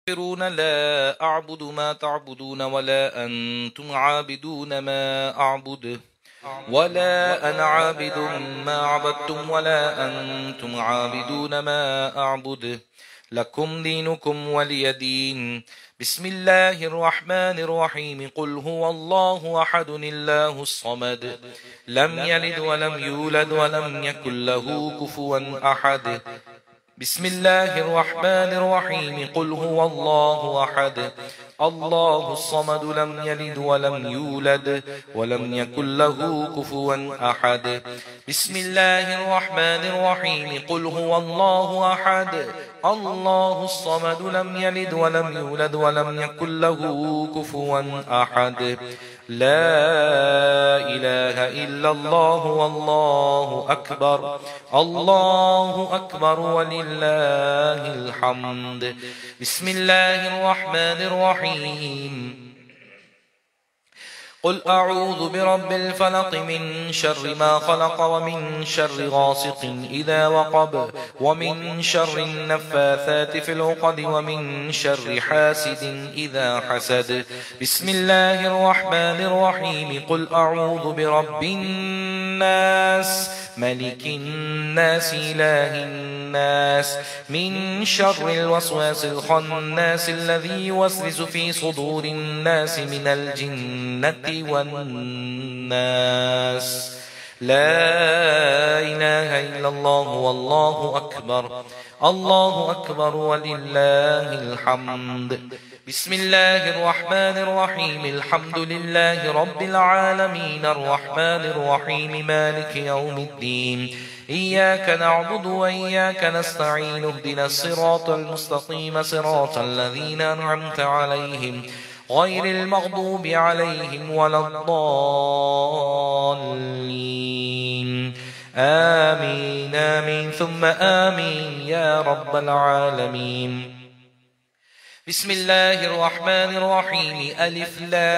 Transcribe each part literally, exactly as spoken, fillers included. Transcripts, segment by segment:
لا أعبد ما تعبدون ولا أنتم عابدون ما أعبد ولا أنا عابد ما عبدتم ولا أنتم عابدون ما أعبد لكم دينكم ولي دين. بسم الله الرحمن الرحيم. قل هو الله أحد الله الصمد لم يلد ولم يولد ولم يكن له كفوا أحد. بسم الله الرحمن الرحيم. قل هو الله أحد الله الصمد لم يلد ولم يولد ولم يكن له كفوا أحد. بسم الله الرحمن الرحيم. قل هو الله أحد الله الصمد لم يلد ولم يولد ولم يكن له كفوا أحد. لا إله إلا الله والله أكبر الله أكبر ولله الحمد. بسم الله الرحمن الرحيم. قل أعوذ برب الفلق من شر ما خلق ومن شر غاسق إذا وقب ومن شر النفاثات في العقد ومن شر حاسد إذا حسد. بسم الله الرحمن الرحيم. قل أعوذ برب الناس ملك الناس إله الناس من شر الوسواس الخناس الذي يوسوس في صدور الناس من الجنة والناس. لا إله إلا الله والله أكبر الله أكبر ولله الحمد. بسم الله الرحمن الرحيم. الحمد لله رب العالمين الرحمن الرحيم مالك يوم الدين. إياك نعبد وإياك نستعين اهدنا الصراط المستقيم صراط الذين أنعمت عليهم غير المغضوب عليهم ولا الضالين. آمين آمين ثم آمين يا رب العالمين. بسم الله الرحمن الرحيم. ألف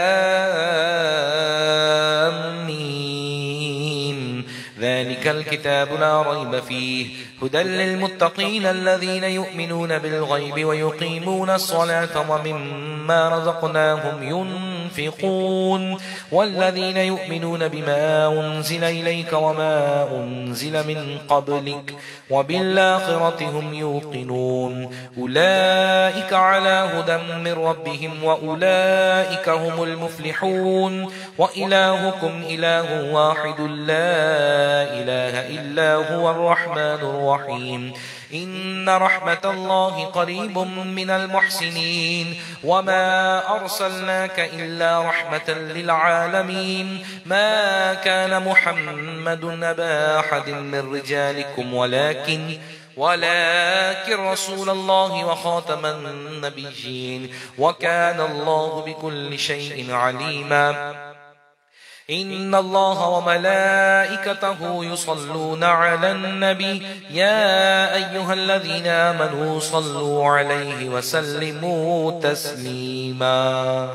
لام ميم. ذلك الكتاب لا ريب فيه هدى للمتقين الذين يؤمنون بالغيب ويقيمون الصلاة ومما رزقناهم ينفقون والذين يؤمنون بما أنزل إليك وما أنزل من قبلك وبالآخرة هم يوقنون. أولئك على هدى من ربهم وأولئك هم المفلحون. وإلهكم إله واحد لا إله إلا هو الرحمن الرحيم. إن رحمة الله قريب من المحسنين وما أرسلناك إلا رحمة للعالمين. ما كان محمد أبا أحد من رجالكم ولكن ولكن رسول الله وخاتم النبيين وكان الله بكل شيء عليما. إن الله وملائكته يصلون على النبي يا أيها الذين آمنوا صلوا عليه وسلموا تسليما.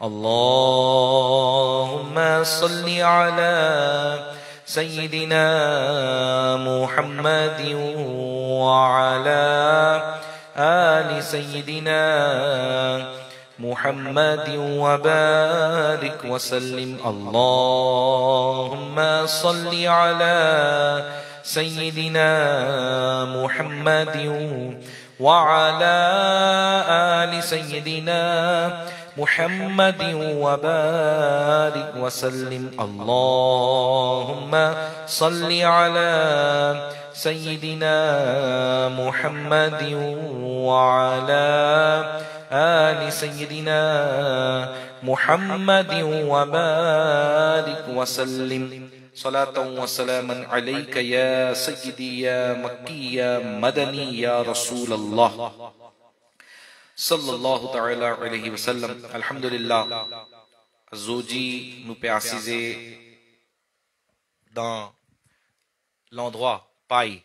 اللهم صل على سيدنا محمد وعلى آل سيدنا محمد وبارك وسلم. اللهم صل على سيدنا محمد وعلى آل سيدنا محمد وبارك وسلم. اللهم صل على سيدنا محمد وعلى آل سيدنا محمد وبارك وسلم. صلاة وسلاما عليك يا سيدي يا مكي يا مدني يا رسول الله صلى الله تعالى عليه وسلم. الحمدلله. Zoji nous préciser dans l'endroit paille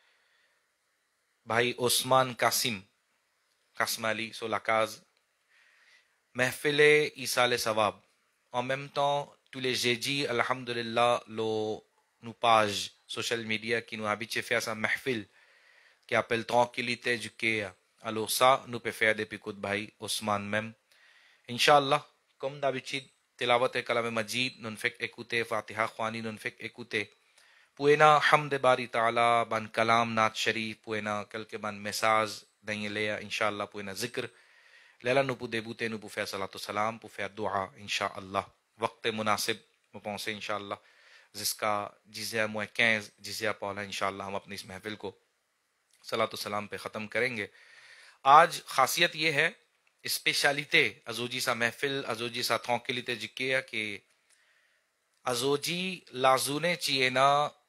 Bhai Osman Kasim Kasmali sur la case Mehfile Isale Sawab. En même temps, tous les jeudis, alhamdulillah, nos pages social media qui nous habituent à faire sa mehfil qui appelle Tranquillité du cœur Alosa nupe fede pikut bhai Osman mem. Inshallah kom da bichid tilawat kalam majid nun fek ekute Fatiha khwani nun fek ekute. Puena hamd bari ta'ala ban kalam naat sharif puena kal ke ban mesaz dayeleya inshallah puena zikr lela nu pu debute nu pu fe salatu salam pu fe dua inshallah waqt munasib mu pहुंचे inshallah जिसका जिज़िया मुए quinze jizya पौला इंशाअल्लाह हम अपनी इस महफिल को सलातो सलाम पे ख़त्म करेंगे। आज खासियत ये है स्पेशलिते अजोजी सा महफिल अजोजी सा थोंकिलिते जिक्किया कि अजोजी लाजूने चिएना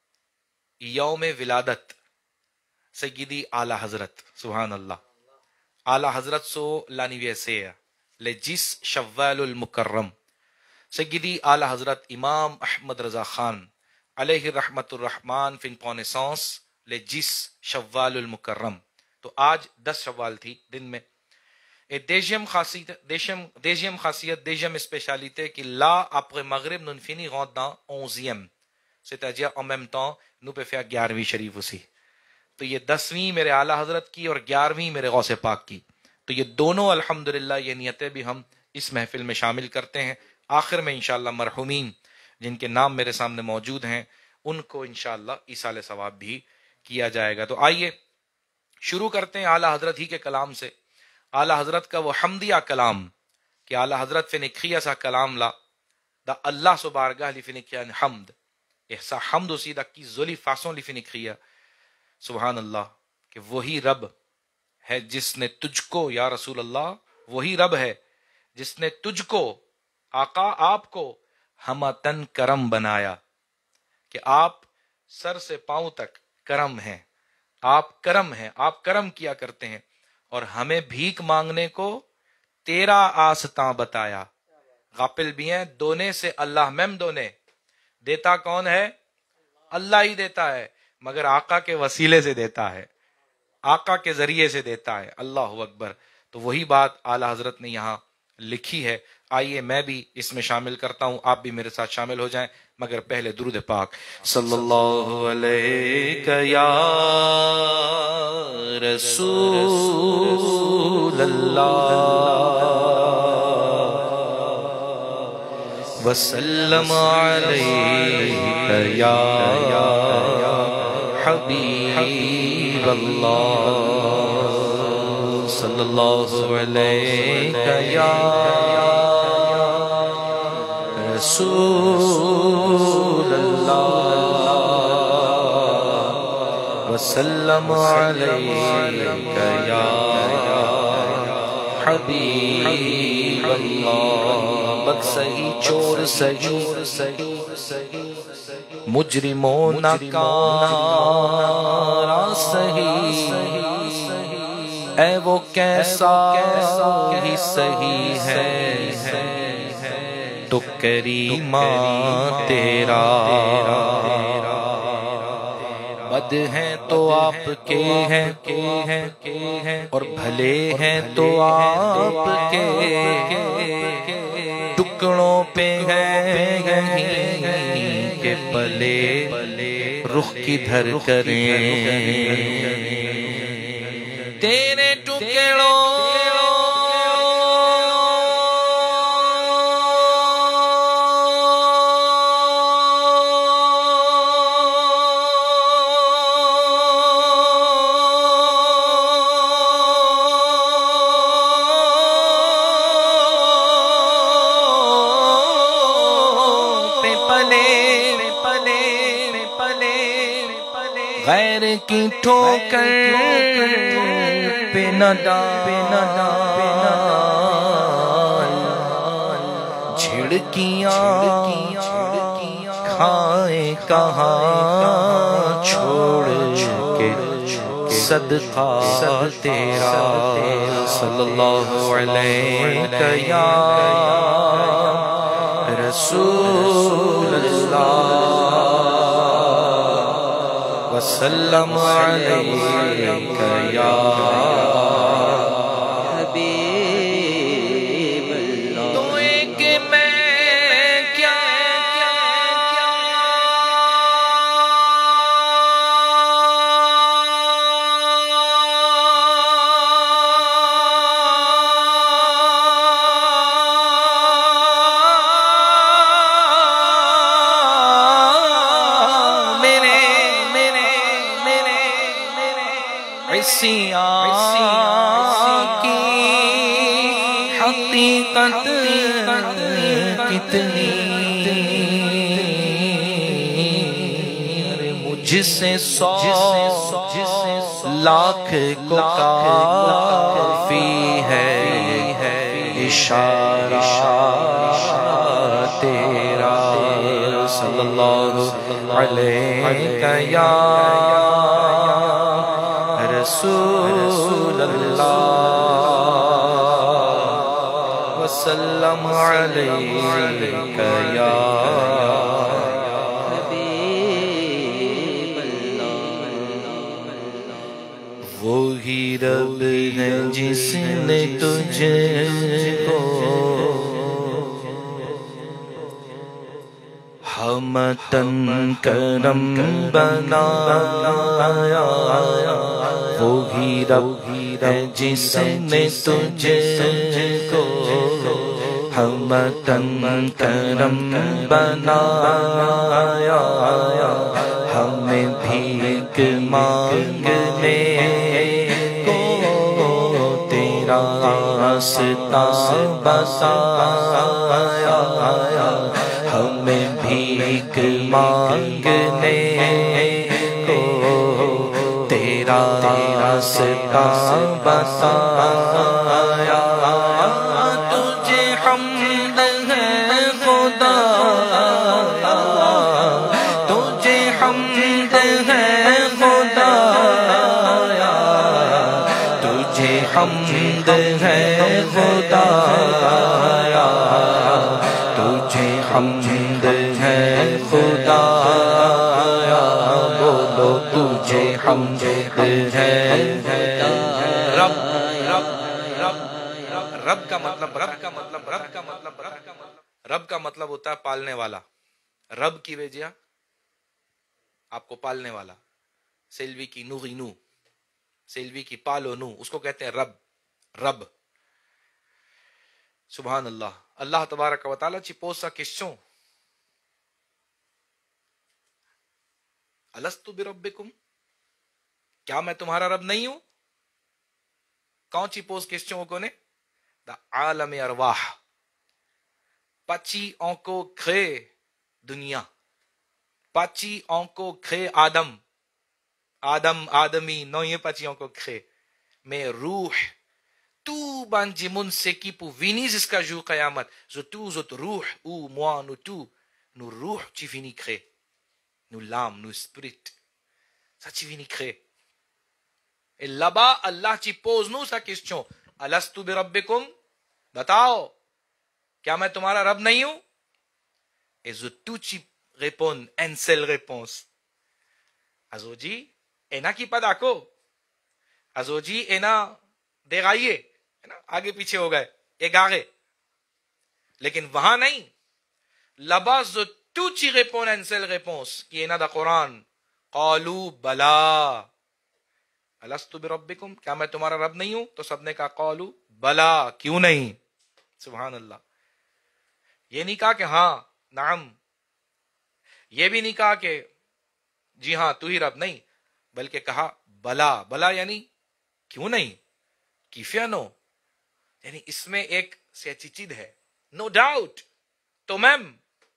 यौम विलादत सय्यदी आला हजरत सुभान अल्लाह आला हजरत सो लानिवेसेया ले जिस शव्वालुल मुकर्रम सय्यदी आला हजरत इमाम अहमद रजा खान अलैहि रहमतुर रहमान फिन पौनेसॉस ले जिस शव्वालुल मुकर्रम। तो आज दस शव्वाल थी दिन में ए देजियम खासियत देशम देजियम खासियत देजियम स्पेशलिते कि là après maghrib nous fini rentre dans onzième c'est-à-dire en même temps nous peut faire ग्यारहवीं शरीफ उसी। तो ये दसवीं मेरे आला हजरत की और ग्यारहवीं मेरे गौसे पाक की, तो ये दोनों अल्हम्दुलिल्लाह ये नियतें भी हम इस महफिल में शामिल करते हैं। आखिर में इंशाअल्लाह मरहुमीन जिनके नाम मेरे सामने मौजूद हैं उनको इंशाअल्लाह ईसाले सवाब भी किया जाएगा। तो आइए शुरू करते हैं आला हजरत ही के कलाम से। आला हजरत का वो हमदिया कलाम कि आला हजरत फिनिखिया सा कलाम ला दा अल्लाह सो बारगाह ली फिनिखिया हमद ऐसा हमद उसी दा की जोली फासों ली फिनिखिया सुभान अल्लाह कि वही रब है जिसने तुझको या रसूल अल्लाह वही रब है जिसने तुझको आका आपको हमतन करम बनाया कि आप सर से पांव तक करम हैं, आप करम हैं, आप करम किया करते हैं और हमें भीख मांगने को तेरा आसता बताया। गाफिल भी हैं दोने से अल्लाह मैम दोने देता कौन है अल्लाह ही देता है मगर आका के वसीले से देता है, आका के जरिए से देता है। अल्लाह अकबर। तो वही बात आला हजरत ने यहाँ लिखी है। आइए मैं भी इसमें शामिल करता हूं, आप भी मेरे साथ शामिल हो जाएं, मगर पहले दुरूद पाक सल्लल्लाहु अलैहि या रसूल अल्लाह वसल्लम अलैहि या हबीब अल्लाह सल्लल्लाहु अलैहि या रसूल अल्लाह वसल्लम अलैका या हबीब अल्लाह। बद सही चोर सही मुजरिमों नकारा सही ऐ वो कैसा ही सही है तो करीमा तेरा बद हैं तो आपके हैं के हैं के हैं और भले हैं तो आपके टुकड़ों पे हैं यहीं के पले रुख किधर करें तेरे टुकड़ों गैर की ठोकर पे न डाल झिड़कियाँ खाए कहाँ छोड़ के सदका तेरा सल्लल्लाहु अलैहि या रसूल अल्लाह वसल्लम अलैका या हबीब अल्लाह। तो एक मैं क्या عیسیٰ کی حقیقت کتنی، مجھ سے سو لاکھ کو کافی ہے اشارہ تیرا، صلی اللہ علیہ یا رسول اللہ وسلم علیہ یا وہی رب ہے جس نے تجھے کو ہمتن کرم بنایا، وہی رب ہے جس نے تجھے کو ہمتن کرم بنایا، ہمیں بھیک مانگنے کو تیرا راستہ بتایا، ہمیں بھیک مانگنے کو تیرا راستہ بتایا، تجھے حمد ہے خدا، تجھے حمد ہے خدا، تجھے حمد ہے خدا، تجھے حمد ہے خدا، بولو تجھے حمد ہے رب رب رب رب کا مطلب رب کا مطلب رب کا مطلب رب کا مطلب رب کا مطلب ہوتا ہے پالنے والا، رب کی وجہ آپ کو پالنے والا، سیلوی کی نو غینو، سیلوی کی پالو نو، اس کو کہتے ہیں رب رب. سبحان اللہ. اللہ تبارک و تعالیٰ ci possa question الستو بربکم، کیا میں تمہارا رب نہیں ہوں؟ کون ci pose question کو نے دا عالم ارواح پچی اونکو کھے دنیا، پچی اونکو کھے آدم، آدم آدمی نو یہ پچی اونکو کھے میں روح تو بانجی من سے کی پو وینیز اس کا جو قیامت زو تو زو تو روح او موانو تو نو روح چی وینی کھے نو لام نو اسپریٹ سا چی وینی کھے لبا اللہ چی پوز نو سا کس چون الستو بربکم، بتاؤ کیا میں تمہارا رب نہیں ہوں؟ ایزو تو چی ریپون انسل ریپونس ازو جی اینا کی پدا کو ازو جی اینا دیغائیے آگے پیچھے ہو گئے ایک آگے، لیکن وہاں نہیں، لبا زو تو چی ریپون انسل ریپونس کی اینا دا قرآن قالو بلا الستو بربکم، کیا میں تمہارا رب نہیں ہوں؟ تو سب نے کہا قالو بلا، کیوں نہیں؟ سبحان اللہ. یہ نہیں کہا کہ ہاں نعم، یہ بھی نہیں کہا کہ جی ہاں تو ہی رب، نہیں، بلکہ کہا بلا. بلا یعنی کیوں نہیں، کیفیا نو، یعنی اس میں ایک سچی چیز ہے، نو ڈاؤٹ. تو میم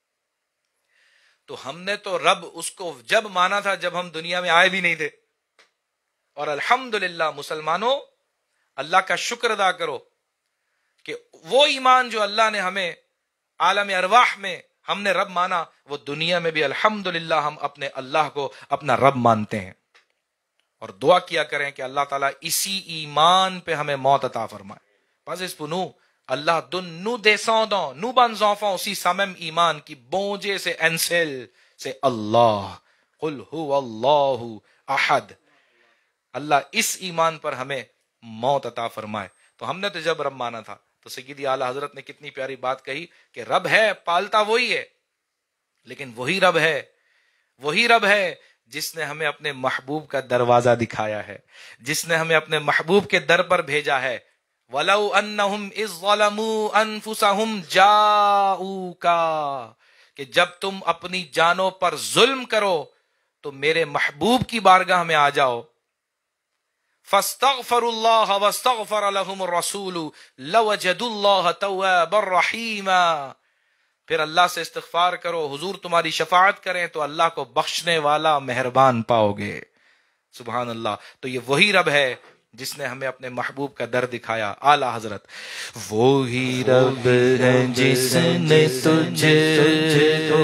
تو ہم نے تو رب اس کو جب مانا تھا جب ہم دنیا میں آئے بھی نہیں تھے، اور الحمدللہ مسلمانوں اللہ کا شکر ادا کرو کہ وہ ایمان جو اللہ نے ہمیں عالم ارواح میں ہم نے رب مانا، وہ دنیا میں بھی الحمدللہ ہم اپنے اللہ کو اپنا رب مانتے ہیں. اور دعا کیا کریں کہ اللہ تعالیٰ اسی ایمان پہ ہمیں موت عطا فرمائے. پس اس پنو اللہ دن نو دے سوندوں نو بان زوفوں اسی سمم ایمان کی بونجے سے انسل سے اللہ قل ہو اللہ احد، اللہ اس ایمان پر ہمیں موت عطا فرمائے. تو ہم نے تو جب رب مانا تھا تو سیدی اعلیٰ حضرت نے کتنی پیاری بات کہی کہ رب ہے، پالتا وہی ہے، لیکن وہی رب ہے وہی رب ہے جس نے ہمیں اپنے محبوب کا دروازہ دکھایا ہے، جس نے ہمیں اپنے محبوب کے در پر بھیجا ہے. وَلَوْ أَنَّهُمْ إِذْ ظَلَمُوا أَنفُسَهُمْ جَاءُوكَ، کہ جب تم اپنی جانوں پر ظلم کرو تو میرے محبوب کی بارگاہ میں آ جاؤ. فاستغفروا اللہ واستغفر لهم الرسول لوجدوا اللہ توابا رحیما. پھر اللہ سے استغفار کرو، حضور تمہاری شفاعت کریں تو اللہ کو بخشنے والا مہربان پاؤ گے. سبحان اللہ. تو یہ وہی رب ہے جس نے ہمیں اپنے محبوب کا در دکھایا. اعلی حضرت وہی رب ہے جس نے تجھ کو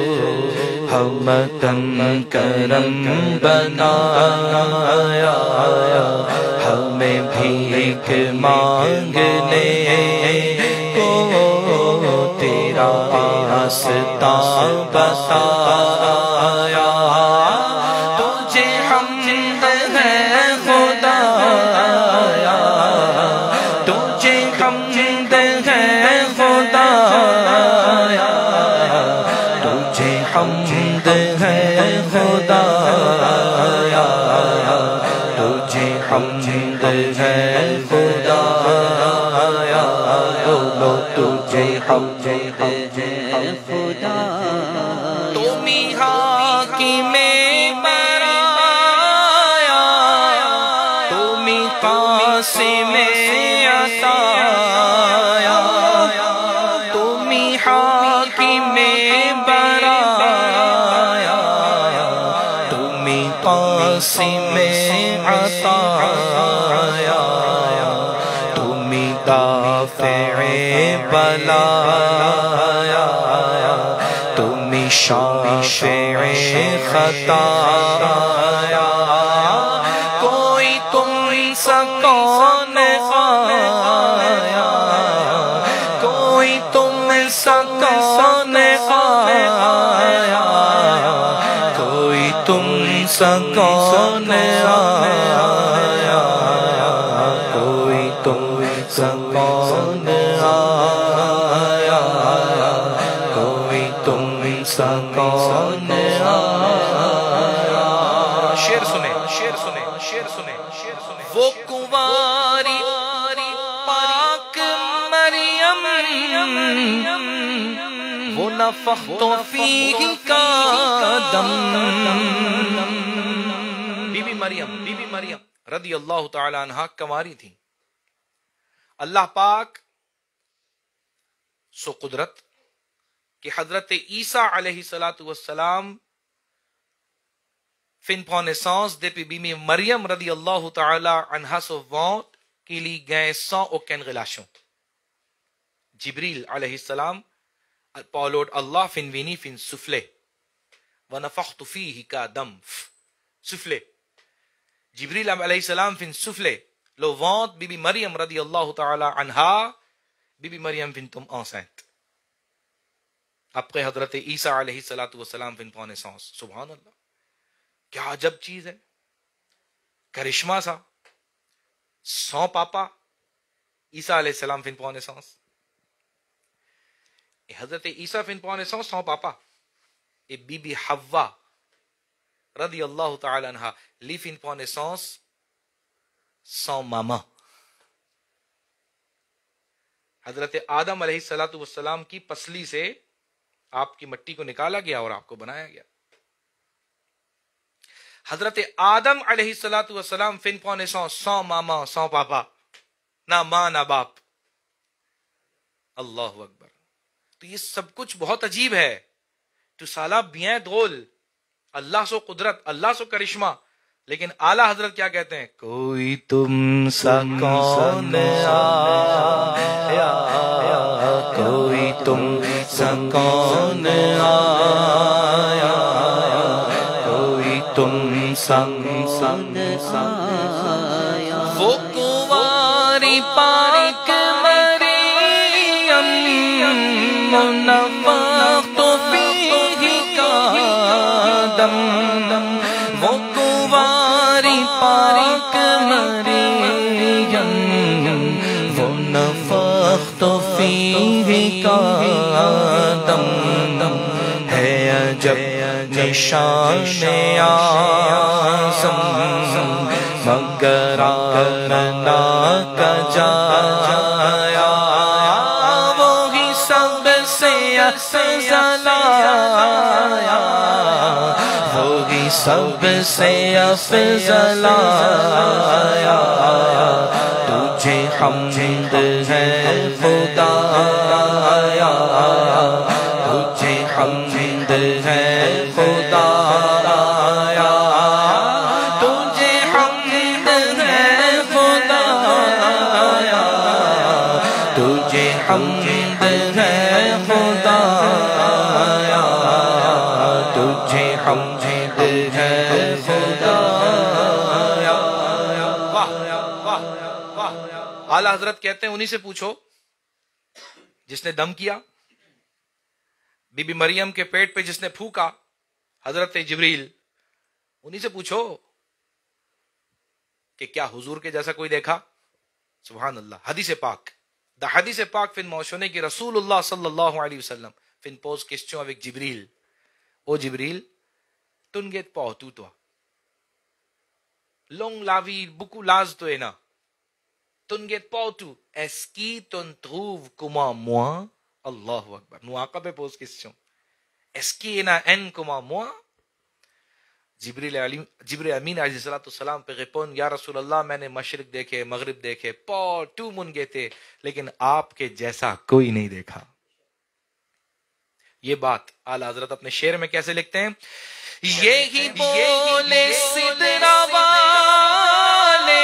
ہمتن کرم بنایا، ہمیں بھیک مانگنے کو تیرا راستہ بتایا. تجھے حمد ہے خدایا، تجھے حمد ہے خدایا، تجھے حمد ہے خدایا، تجھے حمد ہے خدایا، بولو تجھے حمد ہے خدا. تم ہی حاکم برایا، تم ہی قاسم عطایا، تم ہی حاکم برایا، تم ہی قاسم عطایا، تم ہی دافع بلایا، تم ہی شافع خطایا. کوئی تم سا کون آیا، کوئی تم سا کون آیا، کوئی تم سا کون آیا، کوئی تم سا کون آیا، کوئی تم سا کون آیا. شعر سنے، شعر سنے، شعر سنے، شعر سنے. وہ کنواری پاک مریم، وہ نفخت فیہ کا دم. Be be Maryam, be be مریم رضی اللہ تعالی عنہا کنواری تھی. اللہ پاک سو قدرت کہ حضرت عیسیٰ علیہ الصلوۃ والسلام fin på naissance depuis Bibi Maryam radiallahu ta'ala anha så vant qu'il y gagne sans aucune relation. Jibril alayhi salam parlot Allah fin vini fin soufflé. Wa nafakhtu fihi ka dam. Soufflé. Jibril alayhi salam fin soufflé. Le ventre Bibi Maryam radiallahu ta'ala anha, Bibi Maryam fin tombe enceinte. Après Hazrat Isa alayhi salatu wassalam fin po naissance. Subhanallah. کیا عجب چیز ہے، کرشمہ سا. سو پاپا عیسیٰ علیہ السلام فن پونے سانس، حضرت عیسیٰ فن پونے سانس سو پاپا. اے بی بی حوا رضی اللہ تعالی عنہ لی فن پونے سانس سو ماما. حضرت آدم علیہ الصلوۃ والسلام کی پسلی سے آپ کی مٹی کو نکالا گیا اور آپ کو بنایا گیا. حضرت آدم علیہ الصلوۃ والسلام فن پونے سو سو ماما سو پاپا، نہ ماں نہ باپ. اللہ اکبر. تو یہ سب کچھ بہت عجیب ہے. تو سالہ بیاں دول، اللہ سو قدرت، اللہ سو کرشمہ. لیکن اعلیٰ حضرت کیا کہتے ہیں؟ کوئی تم سا کون آیا، کوئی تم سا کون آیا، کوئی تم سنگ سنگ آیا. وہ کنواری پاک مریم، نفخت فیہ کا دم. وہ کنواری پاک مریم، وہ نفخت فیہ کا دم. ہے عجب نشان اعظم مگر آمنہ کا جایا. وہی سب سے افضل آیا، وہی سب سے افضل آیا، تجھے حمد ہے خدایا، تجھے حمد ہے خدایا، تجھے حمد ہے خدایا، تجھے حمد ہے خدایا، تجھے حمد ہے خدایا۔ واہ واہ واہ۔ اعلیٰ حضرت کہتے ہیں انہی سے پوچھو جس نے دم کیا، بی بی مریم کے پیٹ پہ جس نے پھونکا، حضرت جبریل، انہی سے پوچھو کہ کیا حضور کے جیسا کوئی دیکھا؟ سبحان اللہ۔ حدیث پاک، دا حدیث پاک فن موشنے کی رسول اللہ صلی اللہ علیہ وسلم فن پوز کسچوں اوک جبریل، او جبریل تن گیت پاہتو تو لونگ لاوی بکو لاز تو اینا تن گیت پاہتو اسکی تن تروو کما موا، اللہ اکبر، نو آقا پہ پوز کسچوں اسکی اینا این کما موا، جبریل علیم جبریل امین علیہ السلام پہ غپون، یا رسول اللہ میں نے مشرق دیکھے مغرب دیکھے پاہتو من گئے تھے لیکن آپ کے جیسا کوئی نہیں دیکھا۔ یہ بات اعلیٰ حضرت اپنے شعر میں کیسے لکھتے ہیں؟ یہی بولے سدرا والے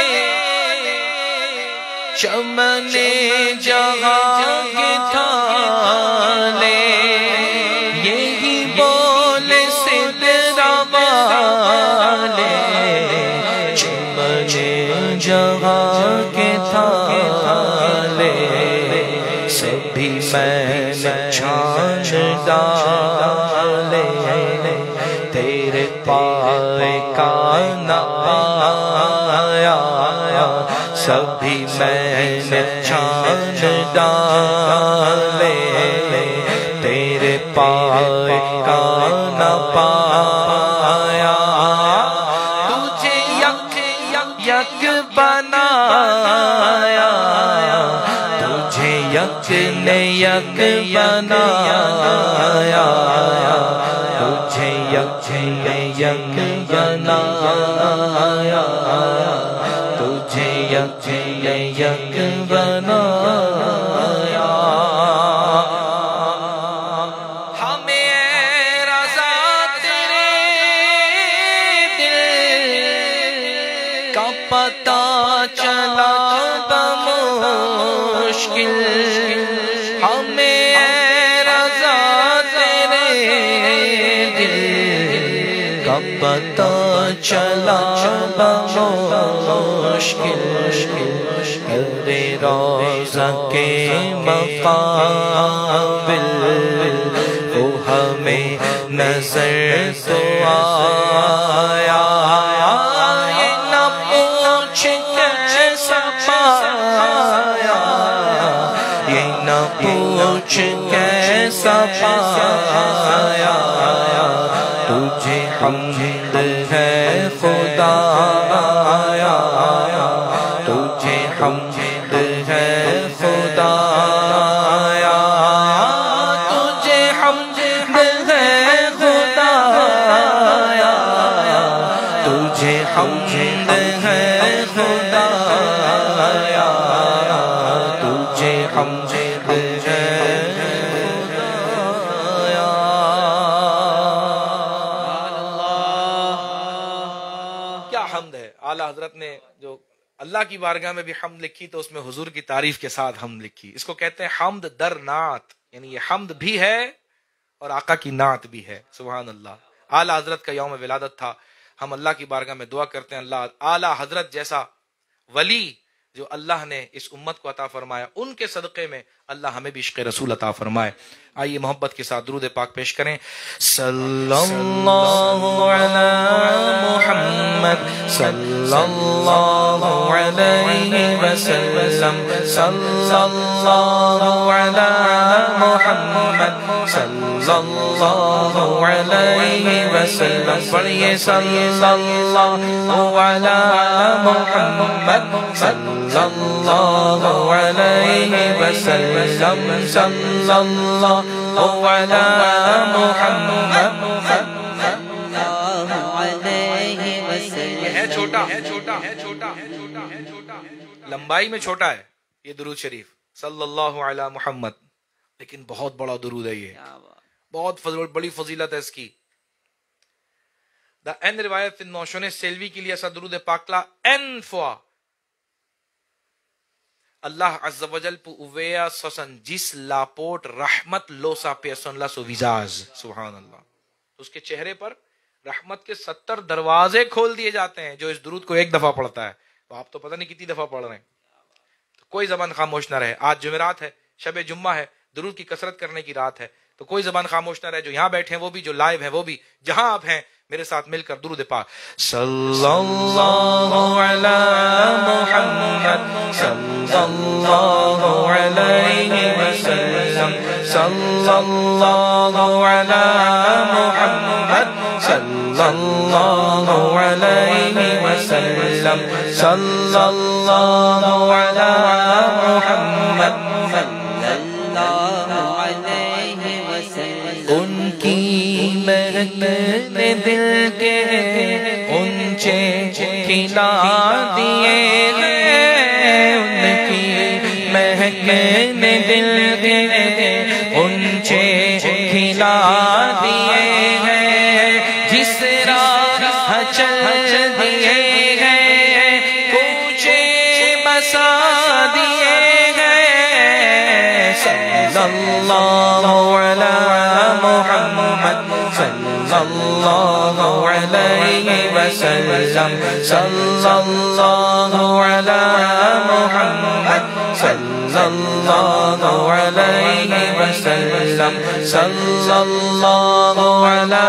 چمن جہاں کے تھالے، یہی بولے سدرا والے چمن جہاں کے تھالے، سبھی میں چھان ڈالے، تیرے پائے کا نہ پایا، سبھی میں چھان ڈالے، تیرے پائے کا نہ پایا، تجھے یک یک بنایا، تجھے یک نے یک بنایا، تجھے یک نے یک بنایا، تجھے یک نے یک بنایا۔ ہمیں رضا تیرے دل کا پتہ چلا بمشکل، ہمیں رضا تیرے دل کا پتہ چلا بمشکل، ارے روضہ کے مقابل وہ ہمیں نظر تو آیا، یہ نہ پوچھ کیسا پایا، یہ نہ پوچھ کیسا پایا، تجھے حمد ہے خدایا، تجھے حمد ہے خدایا، تجھے حمد ہے خدایا، تجھے حمد ہے خدایا، تجھے حمد ہے خدایا۔ کیا حمد ہے! اعلیٰ حضرت نے جو اللہ کی بارگاہ میں بھی حمد لکھی تو اس میں حضور کی تعریف کے ساتھ حمد لکھی، اس کو کہتے ہیں حمد در نعت، یعنی یہ حمد بھی ہے اور آقا کی نعت بھی ہے۔ سبحان اللہ۔ اعلیٰ حضرت کا یوم ولادت تھا، ہم اللہ کی بارگاہ میں دعا کرتے ہیں اللہ اعلیٰ حضرت جیسا ولی جو اللہ نے اس امت کو عطا فرمایا، ان کے صدقے میں اللہ ہمیں بھی عشق رسول عطا فرمائے۔ آئیے محبت کے ساتھ درود پاک پیش کریں۔ صلی اللہ علی محمد صلی اللہ علیہ وسلم، صلی اللہ علی محمد صلی اللہ علیہ وسلم، پڑھیے صلی اللہ علی محمد صلی اللہ علیہ وسلم، صلی اللہ علی محمد۔ لمبائی میں چھوٹا ہے یہ درود شریف صلی اللہ علی محمد، لیکن بہت بڑا درود ہے یہ، بہت فضل بڑی فضیلت ہے اس کی. دا این روایت فی نوشن سیلوی کے لیے ایسا درود پاکلا این فوا اللہ عز و جل پو اویا سوسن جس لاپوٹ رحمت لوسا پیسن لا سو ویزاز، سبحان اللہ. اس کے چہرے پر رحمت کے ستر دروازے کھول دیے جاتے ہیں جو اس درود کو ایک دفعہ پڑھتا ہے. تو آپ تو پتہ نہیں کتنی دفعہ پڑھ رہے ہیں. تو کوئی زبان خاموش نہ رہے. آج جمعرات ہے، شب جمعہ ہے، درود کی کثرت کرنے کی رات ہے، تو کوئی زبان خاموش نہ رہے. جو یہاں بیٹھے ہیں وہ بھی، جو لائیو ہیں وہ بھی، جہاں آپ ہیں میرے ساتھ مل کر درود پاک صلی اللہ علی محمد صلی اللہ علیہ وسلم صلی اللہ علی محمد صلی اللہ علیہ وسلم صلی اللہ علی محمد صلی اللہ علیہ وسلم. ان کی مہک نے دل کے اونچے کھلا دیے ہیں، ان کی مہک نے دل کے اونچے کھلا دیے ہیں. جس راہ چل دیے ہیں کوچے بسا دیے ہیں. صلی اللہ علی محمد صلی اللہ علیہ وسلم صلی اللہ علی محمد صلی اللہ علیہ وسلم صلی اللہ علی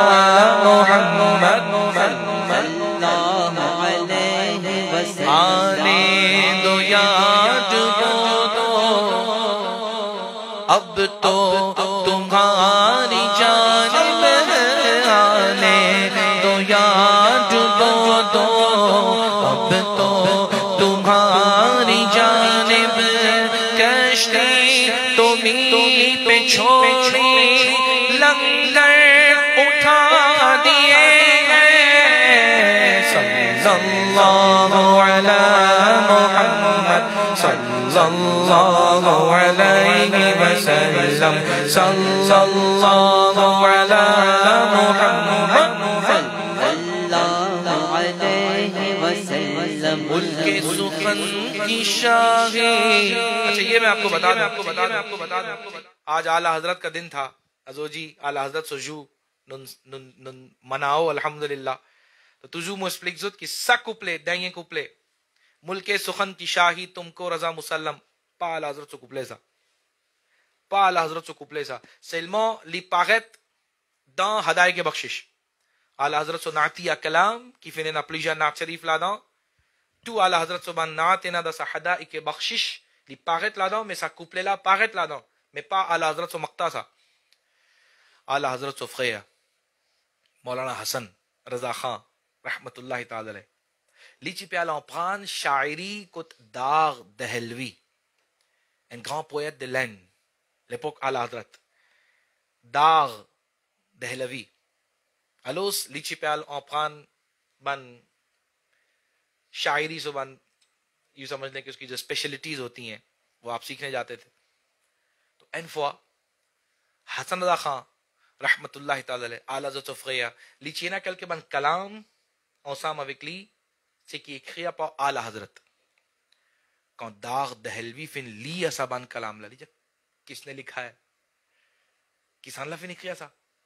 محمد صلی اللہ علیہ وسلم. آنے دو یاد کو دو اب تو تمہاری جانب آنے دو یاد دو دو اب تو تمہاری جانب کشتی تمہیں پہ چھوڑی لنگر اٹھا دیے ہیں. صلی اللہ علی محمد صلی اللہ علیہ وسلم صلی اللہ علی محمد صلی اللہ علیہ وسلم. ملک سخن کی شاہی. اچھا یہ میں آپ کو بتا دوں، آپ کو بتا دوں، آپ کو بتا دوں آج اعلیٰ حضرت کا دن تھا. ازوجی اعلیٰ حضرت سجو نن نن نن مناؤ الحمدللہ. تو تجو مو اسپلیکزوت کی سا کوپلے دائیں کوپلے ملک سخن کی شاہی تم کو رضا مسلم پا اعلیٰ حضرت سو کوپلے سا پا اعلیٰ حضرت سو کوپلے سا سلمو لی پاغت دان ہدایے کے بخشش اعلیٰ حضرت سو نعتیہ کلام کی فنین اپلیجا نعت شریف لا دان تو اعلیٰ حضرت سو بان نعت اینا دا سا ہدایے کے بخشش لی پاغت لا دان میں سا کوپلے لا پاغت لا دان میں پا اعلیٰ حضرت سو مقتا سا اعلیٰ حضرت سو فقیہ مولانا حسن رضا خان رحمت اللہ تعالی علیہ لیچی پیالا پران شاعری کت داغ Dehlavi un grand poète de l'Aisne l'époque اعلیٰ حضرت داغ دہلوی الوس لیچی پیال en پران بن شاعری سے بن یوں سمجھ لیں کہ اس کی جو اسپیشلٹیز ہوتی ہیں وہ آپ سیکھنے جاتے تھے. تو این فوا حسن رضا خان رحمت اللہ تعالی علیہ اعلیٰ حضرت فقیہ لیچینا کل کے بن کلام ensemble avec lui c'est qui écrit par اعلیٰ حضرت quand داغ دہلوی فن لیا سا بان کلام لا کس نے لکھا ہے کسان لا فن écrit ça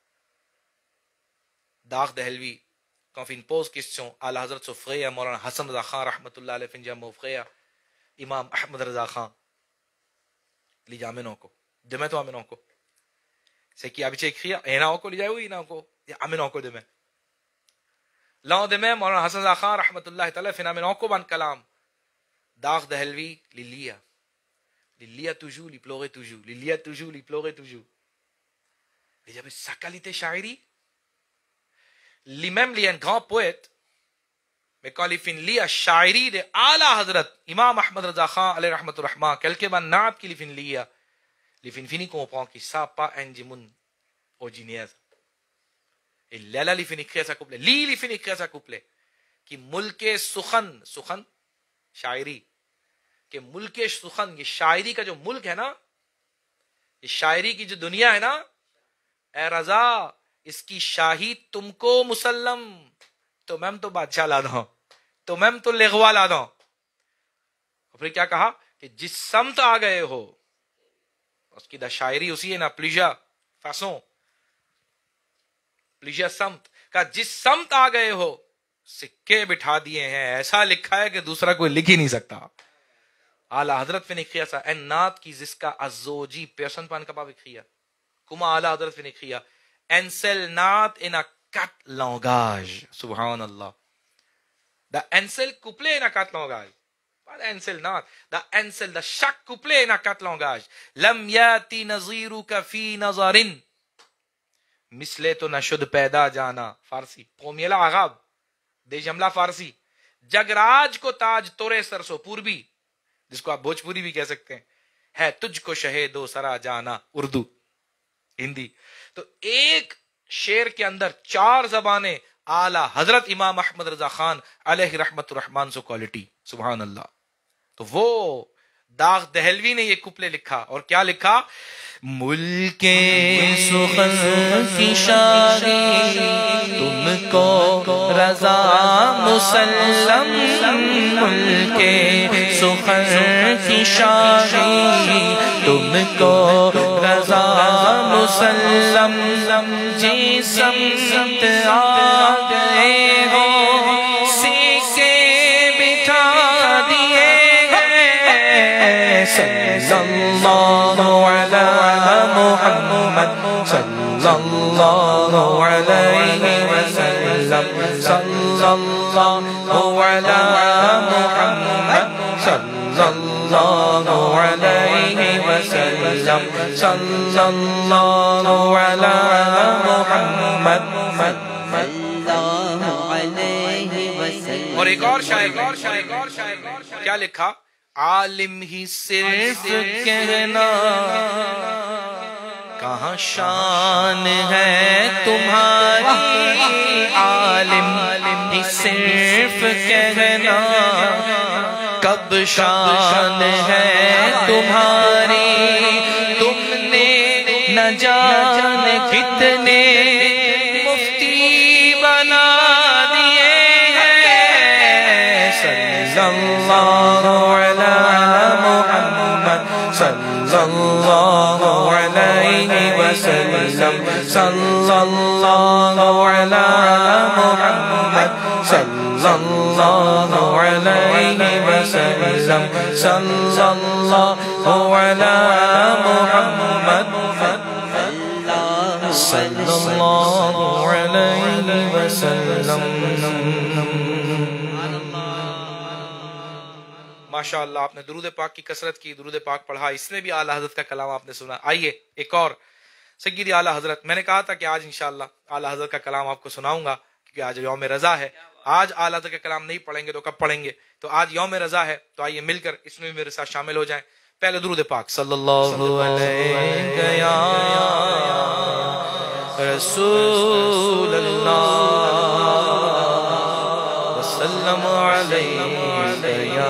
داغ دہلوی quand فن pose question اعلیٰ حضرت فقیہ مولانا حسن رضا خان رحمت اللہ علیہ فن جامع فقیہ امام احمد رضا خان لی جامنوں کو دمیں تو امنوں کو c'est qui habitué écrire اینا کو لی جائے ہوئی اینا کو یا امنوں کو دمیں لان دمیں مولانا حسن رضا خان رحمت اللہ تعالی فن امنوں کو بان کلام داغ Dehlavi للیا للیا toujours li pleurait toujours للیا toujours li pleurait toujours il y avait sa qualité شاعری lui-même li un grand poète mais quand il fin lia شاعری de اعلیٰ حضرت امام احمد رضا خان علیہ رحمت الرحمن quelque ban naat qui li fin lia li fin fini comprend que ça pas un jimun originaire et là là li fin écrire sa couplet li li fin écrire sa couplet कि मुल्क सुखन सुखन शायरी کہ ملک سخن، یہ شاعری کا جو ملک ہے نا، یہ شاعری کی جو دنیا ہے نا، اے رضا اس کی شاہی تم کو مسلم، تو میں تو بادشاہ لا دوں، تو میں تو لغوا لا دوں. اور پھر کیا کہا کہ جس سمت آ گئے ہو، اس کی دا شاعری اسی ہے نا، پلیجا فاسوں پلیجا سمت کا، جس سمت آ گئے ہو سکے بٹھا دیے ہیں، ایسا لکھا ہے کہ دوسرا کوئی لکھ ہی نہیں سکتا. اعلیٰ حضرت فی نکھیا سا این نات کی جس کا ازوجی پیرسن پان کباب کھیا کما اعلیٰ حضرت فی نکھیا اینسل نات ان کٹ لانگاج. سبحان اللہ. دا اینسل کپلے ان کٹ لانگاج، اینسل نات دا اینسل دا شک کپلے ان کٹ لانگاج، لم یاتی نظیرک فی نظرن، مثلے تو نہ شد پیدا جانا. فارسی پومیلا آغاب دے جملہ فارسی. جگراج کو تاج تورے سرسو پوربی، جس کو آپ بھوجپوری بھی کہہ سکتے ہیں، ہے تجھ کو شہید و سرا جانا. اردو ہندی. تو ایک شعر کے اندر چار زبانیں اعلیٰ حضرت امام احمد رضا خان علیہ رحمت الرحمان سے کوالٹی. سبحان اللہ. تو وہ داغ دہلوی نے یہ کپلے لکھا، اور کیا لکھا؟ ملک سخن کی شاہی تم کو رضا مسلم، ملک سخن کی شاہی تم کو رضا مسلم، جی سمت آ گئے ہو سکے بٹھا دیے ہیں. صلی اللہ علی محمد صلی اللہ علیہ وسلم، صلی اللہ علی محمد صلی اللہ علیہ وسلم، صلی اللہ علی محمد اور ایک اور شاعر کیا لکھا؟ عالم ہی صرف کہنا کہاں شان ہے تمہاری، عالم ہی صرف کہنا کب شان ہے تمہاری، تم نے نہ جان کتنے مفتی بنا دیے ہیں. صلی اللہ علی محمد صلی اللہ علیہ وسلم، صلی اللہ علی محمد صلی اللہ علیہ وسلم، صلی اللہ علی محمد صلی اللہ علیہ وسلم. ماشاء اللہ، آپ نے درود پاک کی کثرت کی، درود پاک پڑھا، اس میں بھی اعلیٰ حضرت کا کلام آپ نے سنا. آئیے ایک اور سیدی اعلیٰ حضرت، میں نے کہا تھا کہ آج انشاءاللہ اعلیٰ حضرت کا کلام آپ کو سناؤں گا، کیونکہ آج یوم رضا ہے. آج اعلیٰ حضرت کا کلام نہیں پڑھیں گے تو کب پڑھیں گے؟ تو آج یوم رضا ہے، تو آئیے مل کر اس میں بھی میرے ساتھ شامل ہو جائیں. پہلے درود پاک. صلی اللہ علیہ یا رسول اللہ وسلم علیہ یا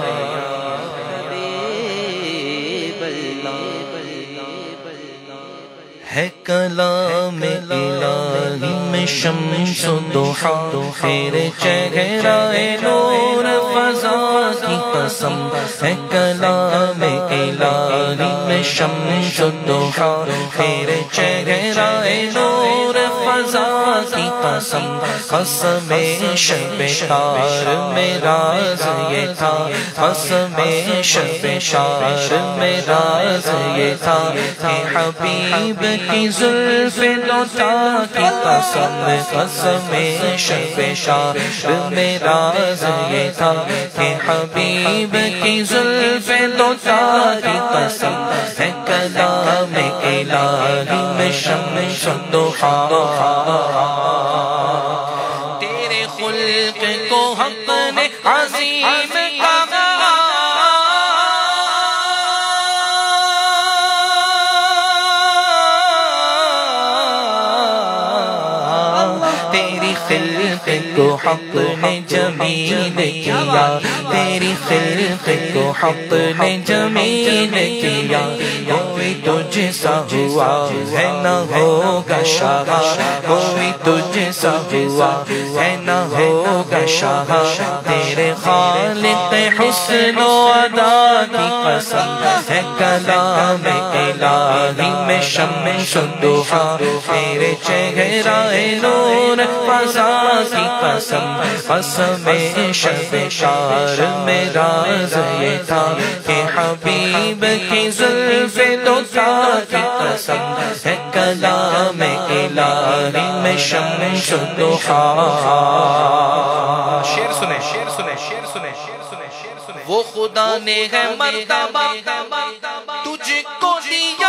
ہے کلام الہی میں شمس و ضحیٰ، تیرے چہرہ نور فضا کی قسم. ہے کلام الہی میں شمس و ضحیٰ، تیرے چہرہ نور فضا کی قسم. قسم شب شار میں راز یہ تھا، قسم شب شار میں راز یہ تھا کہ حبیب کی زلف دوتا کی قسم. قسم شب شار میں راز یہ تھا کہ حبیب کی زلف دوتا کی قسم. ہے کلام الہی میں شمس و ضحیٰ، تیرے خلق کو حق نے عظیم کہا. تیری خلق کو حق نے جمیل کیا، تیری خلق کو حق نے جمیل کیا، کوئی تجھ سا ہوا ہے نہ ہوگا شاہ، کوئی تجھ سا ہوا ہے نہ ہوگا شاہ، تیرے خالق حسن و ادا کی قسم ہے کلام الہی میں شمس الضحیٰ، تیرے چہرہ نور فضا کی قسم، قسم شب شار میں راز یہ تھا کہ حبیب کی زلف دوتا کی قسم ہے کلام الہی میں شمس الضحیٰ۔ شعر سنے شعر سنے شعر سنے شعر سنے شعر سنے وہ خدا نے ہے مرتبہ تجھ کو دیا،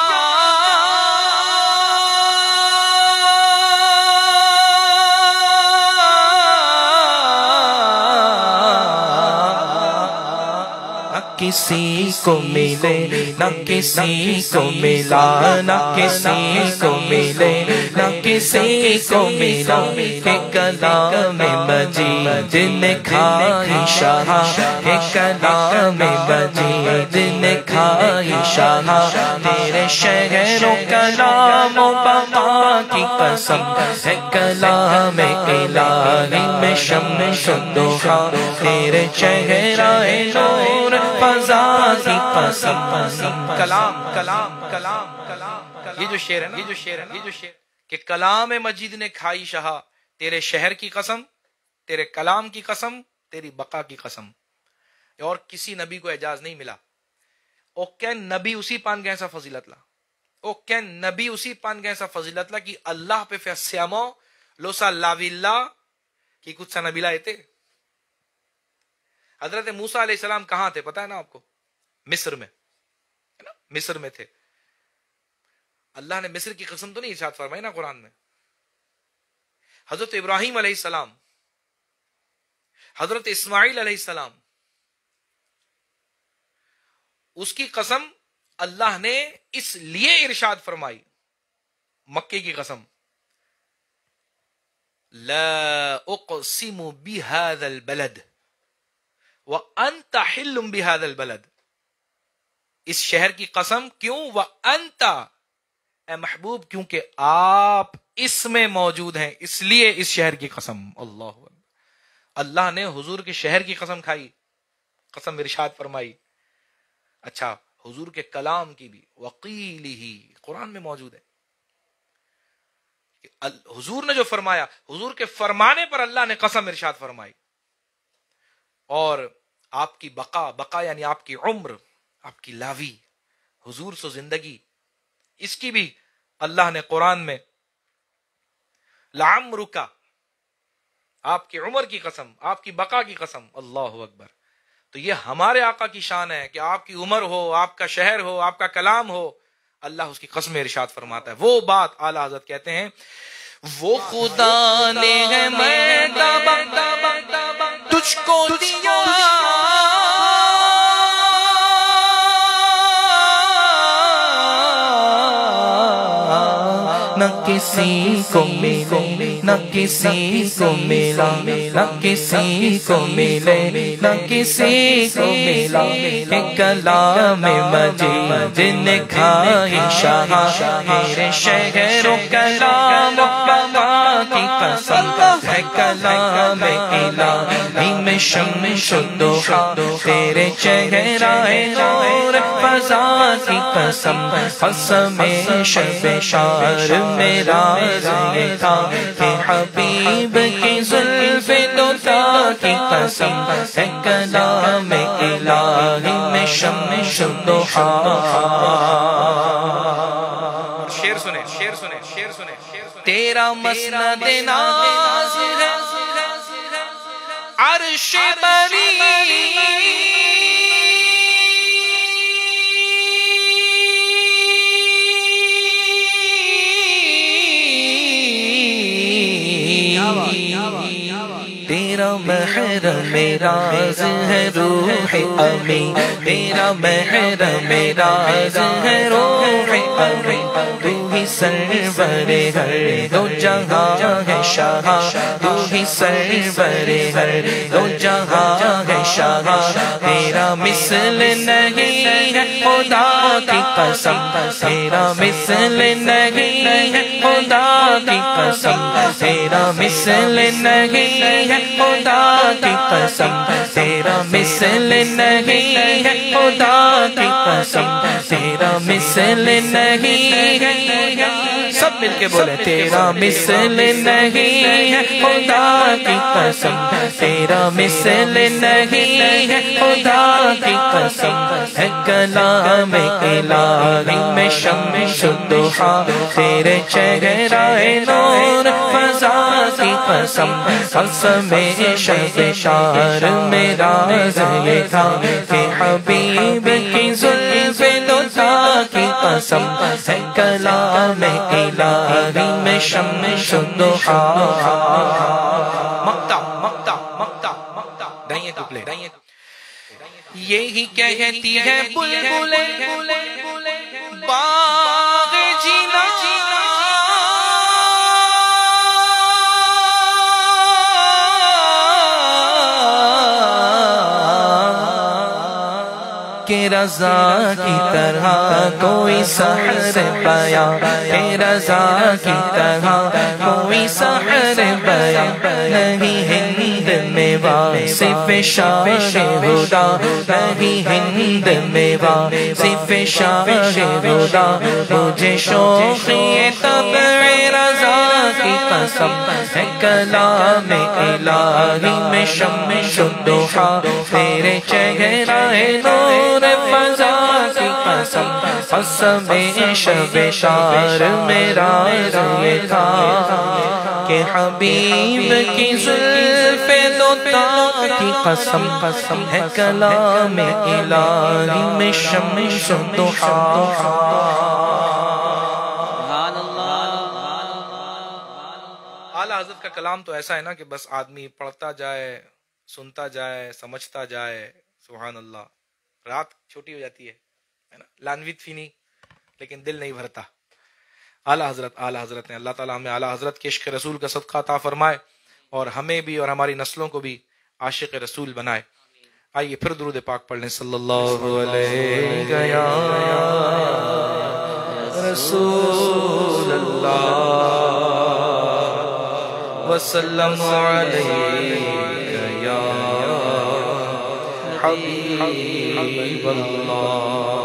کسی کو ملے نہ کسی کو ملا، نہ کسی کو ملے نہ کسی کو ملا، کہ کلام مجید نے کھائی شاہ، کہ کلام مجید نے کھائی شاہ، تیرے شہر و کلام و بقا کی قسم ہے کلام الہی میں شمس الضحیٰ، تیرے چہرہ نور فضا کی قسم۔ کلام کلام کلام کلام یہ جو شعر ہے نا، یہ جو شعر ہے نا، یہ جو شعر کہ کلام مجید نے کھائی شاہ، تیرے شہر کی قسم، تیرے کلام کی قسم، تیری بقا کی قسم، اور کسی نبی کو اعجاز نہیں ملا۔ او کہ نبی اسی پان گئے سا فضیلت لا، او کہ نبی اسی پان گئے سا فضیلت لا کہ اللہ پہ فیسیامو لو سا لاوی اللہ کی کچھ سا نبی لائے تھے۔ حضرت موسیٰ علیہ السلام کہاں تھے پتہ ہے نا آپ کو؟ مصر میں، ہے نا؟ مصر میں تھے۔ اللہ نے مصر کی قسم تو نہیں ارشاد فرمائی نا قرآن میں۔ حضرت ابراہیم علیہ السلام، حضرت اسماعیل علیہ السلام، اس کی قسم اللہ نے اس لیے ارشاد فرمائی، مکے کی قسم، لا اقسم بهذا البلد وانت حل بهذا البلد، اس شہر کی قسم، کیوں؟ وانت، اے محبوب کیونکہ آپ اس میں موجود ہیں، اس لیے اس شہر کی قسم۔ اللہ اللہ نے حضور کے شہر کی قسم کھائی، قسم ارشاد فرمائی۔ اچھا، حضور کے کلام کی بھی، وقیلہ قرآن میں موجود ہے، حضور نے جو فرمایا، حضور کے فرمانے پر اللہ نے قسم ارشاد فرمائی۔ اور آپ کی بقا، بقا یعنی آپ کی عمر، آپ کی لاوی، حضور سو زندگی، اس کی بھی اللہ نے قرآن میں لعمرک، آپ کی عمر کی قسم، آپ کی بقا کی قسم۔ اللہ اکبر۔ تو یہ ہمارے آقا کی شان ہے کہ آپ کی عمر ہو، آپ کا شہر ہو، آپ کا کلام ہو، اللہ اس کی قسم ارشاد فرماتا ہے۔ وہ بات اعلیٰ حضرت کہتے ہیں، وہ خدا نے ہے مرتبہ تجھ کو دیا، نہ کسی کو ملے نہ کسی کو ملا، نہ کسی کو ملے نہ کسی کو ملا، کہ کلام مجید نے کھائی شاہ، تیرے شہر و کلام و بقا کی قسم ہے کلام الہی میں شمس الضحیٰ، تیرے چہرہ نور فضا کی قسم، قسم شب شار میں راز یہ تھا کہ حبیب کی زلف دوتا کی قسم ہے کلام الہی میں شمس الضحیٰ۔ شعر سنے شعر سنے شعر سنے شعر سنے تیرا مسند ناز ہے عرش بری، تیرا محرم راز ہے روح امی، تیرا محرم راز ہے روح امین تو ہی سرور ہر دو جہاں ہے شاہ تو ہی سرور ہر دو جہاں ہے شاہ تیرا مثل نہیں ہے خدا کی قسم تیرا مثل نہیں ہے خدا کی قسم تیرا مثل نہیں ہے خدا کی قسم تیرا مثل نہیں ہے خدا کی قسم تیرا مثل نہیں ہے سب مل کے بولے تیرا مثل نہیں ہے خدا کی قسم تیرا مثل نہیں ہے خدا کی قسم ہے کلام الہی میں شمس الضحیٰ تیرے چہرہ نور فضا کی قسم قسم شب شار میں راز یہ تھا کہ حبیب کی زلف دوتا کی قسم ہے کلام الہی میں شمس الضحیٰ مقطع مقطع مقطع مقطع دائیں ٹکلے یہی کہتی ہے بلبلیں باغ جینا کہ رضا کی طرح کوئی سحر پایا کہ رضا کی طرح کوئی سحر پایا نہیں ہند میں واصف شاہ خدا نہیں ہند میں واصف شاہ خدا مجھے شوقی طبع رضا کی قسم ہے کلام الہی میں شمس الضحیٰ تیرے چہرہ نور فضا کی قسم قسم شب شار میں راز یہ تھا کہ حبیب کی زلف دوتا کی قسم قسم ہے کلام الہی میں شمس الضحیٰ اعلیٰ حضرت کا کلام تو ایسا ہے نا کہ بس آدمی پڑھتا جائے سنتا جائے سمجھتا جائے سبحان اللہ رات چھوٹی ہو جاتی ہے نا لانویت فینی لیکن دل نہیں بھرتا اعلیٰ حضرت اعلیٰ حضرت نے اللہ تعالیٰ ہمیں اعلیٰ حضرت کے عشق رسول کا صدقہ عطا فرمائے اور ہمیں بھی اور ہماری نسلوں کو بھی عاشق رسول بنائے آئیے پھر درود پاک پڑھ لیں صلی اللہ علیہ یا رسول اللہ وسلم علیہ یا حبیب اللہ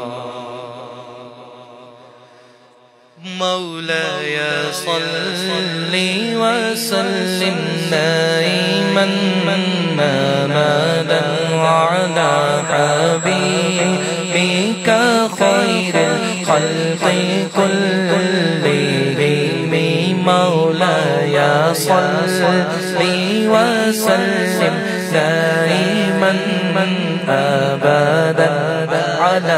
مولاي صل وسلم دائما أبدا على حبيبك خير الخلق كلهم مولاي صل وسلم دائما أبدا على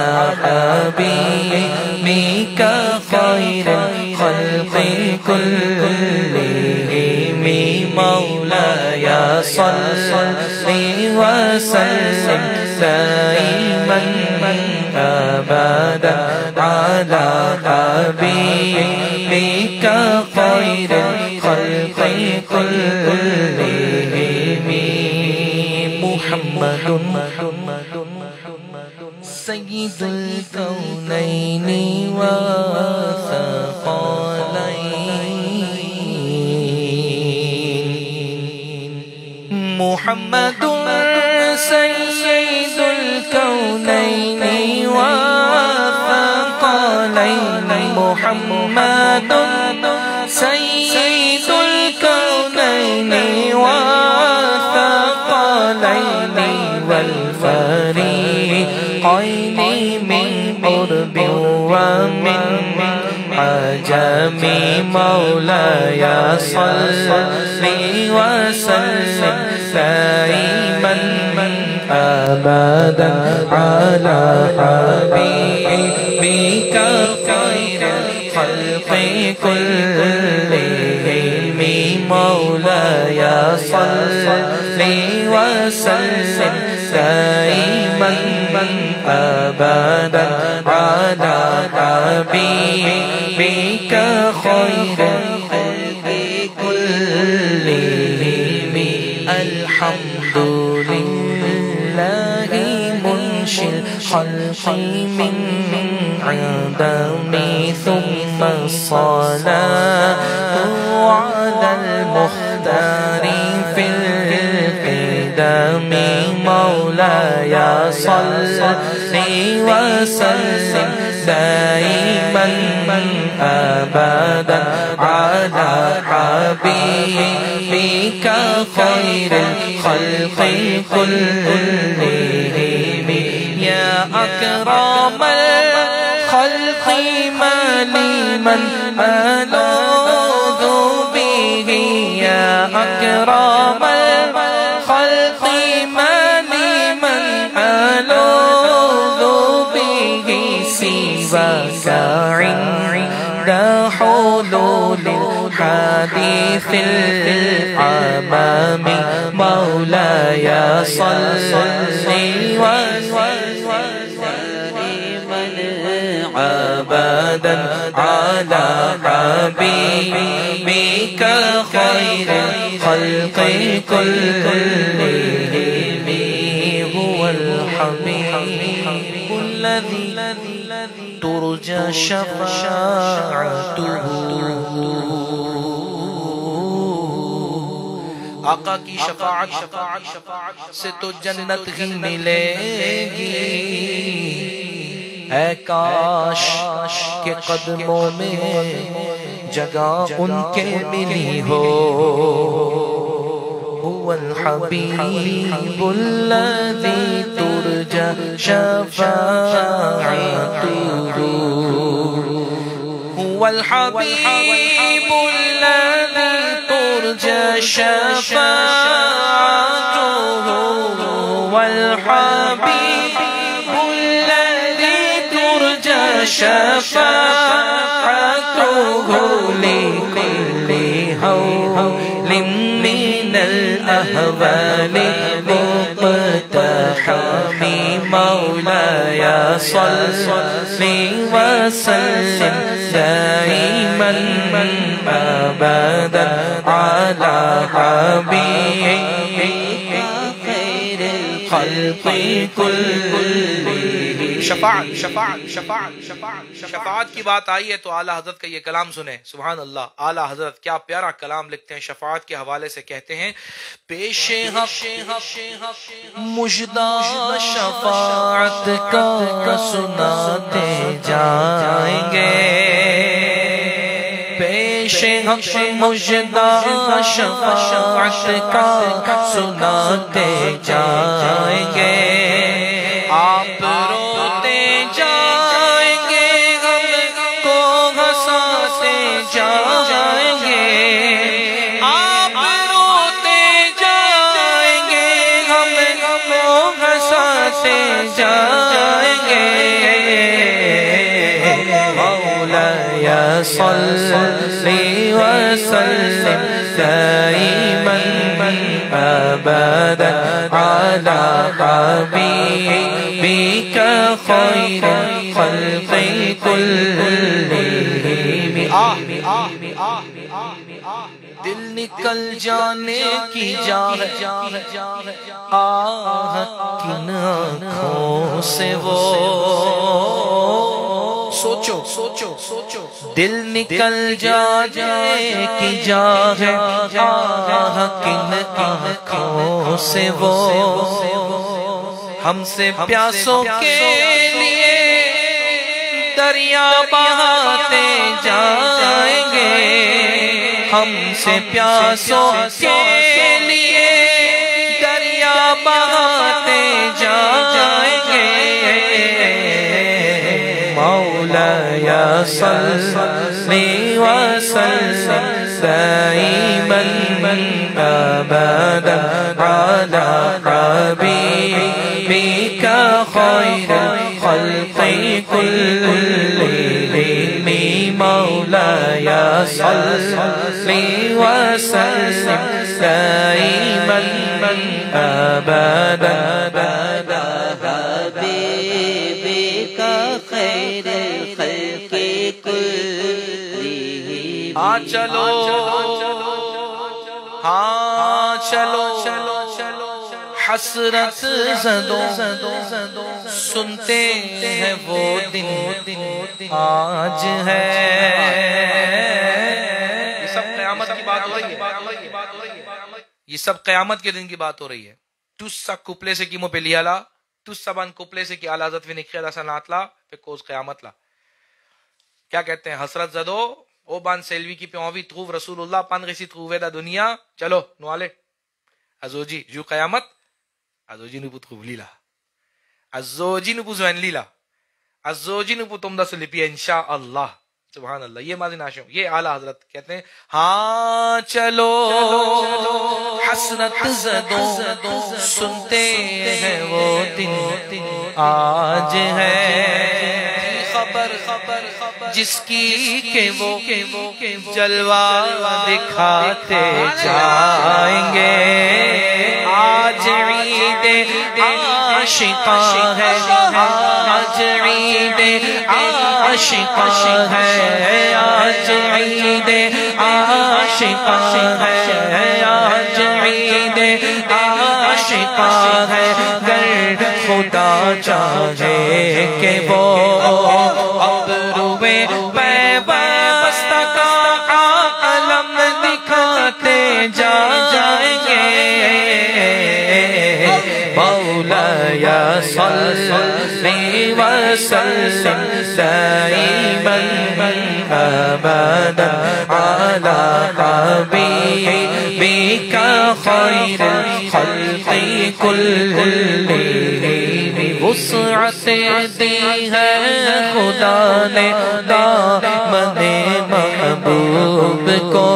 حبيبك خير الخلق كلهم مولاي صل وسلم دائما أبدا على حبيبك خير الخلق كلهم محمد سيد الكونين والثقلين محمد سيد الكونين والثقلين محمد سيد الكونين والثقلين والفريقين من قرب ومن عجم مولاي صل وسلم دائما أبدا على حبيبك خير الخلق كلهم مولاي صل وسلم دائما أبدا على حبيبك خير الخلق كلهم الحمد لله منشي الخلق من عدم ثم الصلاة على المختار في القدم مولاي صل وسلم دائما أبدا على حبيبك خير الخلق كلهم يا أكرم الخلق ما لمن ألوذ به يا أكرم الخلق ما لمن ألوذ به سواك عند حلول الحديث الأمام مولاي صل وسلم أبدا على حبيبك خير الخلق كلهم هو الحبيب الذي ترجى شفاعته آقا کی شفاعت سے تو جنت ہی ملے گی اے کاش کے قدموں میں جگہ ان کے ملی ہو هو الحبیب الذی ترجى شفاعته هو الحبیب الذی ترجى شفاعته هو الحبیب شفاعته لكل هول من الأهوال مقتحم مولاي صل وسلم دائما أبدا على حبيبك خير الخلق كلهم شفاعت شفاعت شفاعت شفاعت شفاعت کی بات آئی ہے تو اعلیٰ حضرت کا یہ کلام سنیں سبحان اللہ اعلیٰ حضرت کیا پیارا کلام لکھتے ہیں شفاعت کے حوالے سے کہتے ہیں پیش حق مجدہ شفاعت کا سناتے جائیں گے پیش حق مجدہ شفاعت کا سناتے جائیں گے آپ روتے جائیں گے ہم کو ہنساتے جائیں گے آپ روتے جائیں گے ہم کو ہنساتے جائیں گے مولاي صل وسلم دائما أبدا على حبيبك خير الخلق كلهم دل نکل جانے کی جاہ آہ کن آنکھوں سے وہ سوچو سوچو سوچو دل نکل جانے کی جاہ آہ کن آنکھوں سے وہ ہم سے پیاسوں کے لیے دریا بہاتے جائیں گے ہم سے پیاسوں کے لیے دریا بہاتے جائیں گے مولاي صل وسلم دائما أبدا على حبيبك خير الخلق كلهم مولاي صل وسلم دائما أبدا على حبيبك خير الخلق ہاں چلو ہاں چلو حسرت زدوں سنتے ہیں وہ دن آج ہے. یہ سب قیامت کی بات ہو رہی ہے. یہ سب قیامت کے دن کی بات ہو رہی ہے. تُسا کپلے سے کی مو پہ لیالا تُسا بان کپلے سے کی آلازت وی نکھیلا سناتلا پہ کوز قیامت لا. کیا کہتے ہیں؟ حسرت زدو او بان سیلوی کی پیووی تروو رسول اللہ پان غیسی ترووے دا دنیا چلو نوالے ازوجی جو قیامت ازوجی نو پو تروو لیلا ازوجی نو پو زوین لیلا ازوجی نو پو تم دا سلپی انشاءاللہ. سبحان اللہ. یہ مازی ناشوں یہ اعلیٰ حضرت کہتے ہیں ہاں چلو حسرت زدوں سنتے ہیں وہ دن آج ہے. خبر جس کی کہ وہ جلوہ دکھاتے جائیں گے. آج عید عاشقاں ہے آج عید عاشقاں ہے آج عید عاشقاں ہے آج عید عاشقاں ہے. گر خدا چاہے کہ وہ ابروے پیوستہ کا عالم دکھاتے جائیں گے. مولاي صل وسلم دائما أبدا على حبيبك خير الخلق كلهم. وسعت دی ہے خدا نے دامن محبوب کو.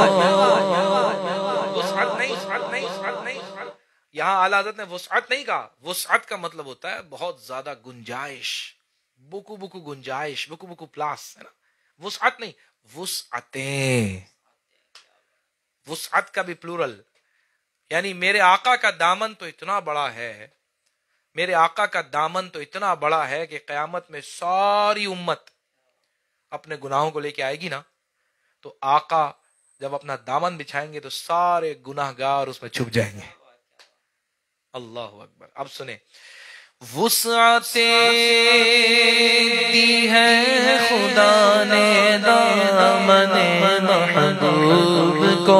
یہاں اعلیٰ حضرت نے وسعت نہیں کہا. وسعت کا مطلب ہوتا ہے بہت زیادہ گنجائش بکو بکو گنجائش بکو بکو پلاس ہے نا. وسعت نہیں وسعتیں. وسعت کا بھی پلورل یعنی میرے آقا کا دامن تو اتنا بڑا ہے میرے آقا کا دامن تو اتنا بڑا ہے کہ قیامت میں ساری امت اپنے گناہوں کو لے کے آئے گی نا تو آقا جب اپنا دامن بچھائیں گے تو سارے گناہگار اس میں چھپ جائیں گے. اللہ اکبر. اب سنیں وسعتیں دی ہے خدا نے دامن محبوب کو.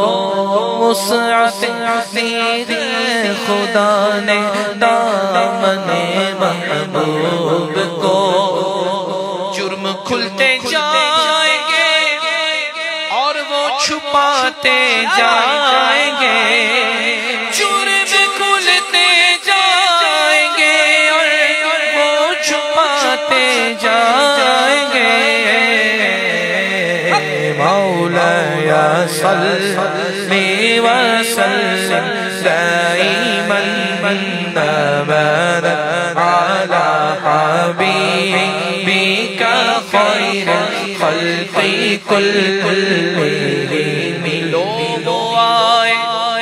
وسعتیں دی ہے خدا نے دامن محبوب کو. جرم کھلتے جائیں گے اور وہ چھپاتے جائیں گے. جرم کھلتے جائیں گے اور وہ چھپاتے جائیں گے. مولاي صل وسلم دائما أبدا على حبيبك خير الخلق كلهم. لو آئے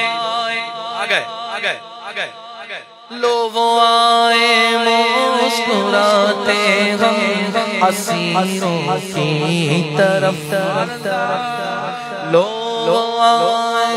لو وہ آئے مسکراتے ہم اسیروں کی طرف. لو آئے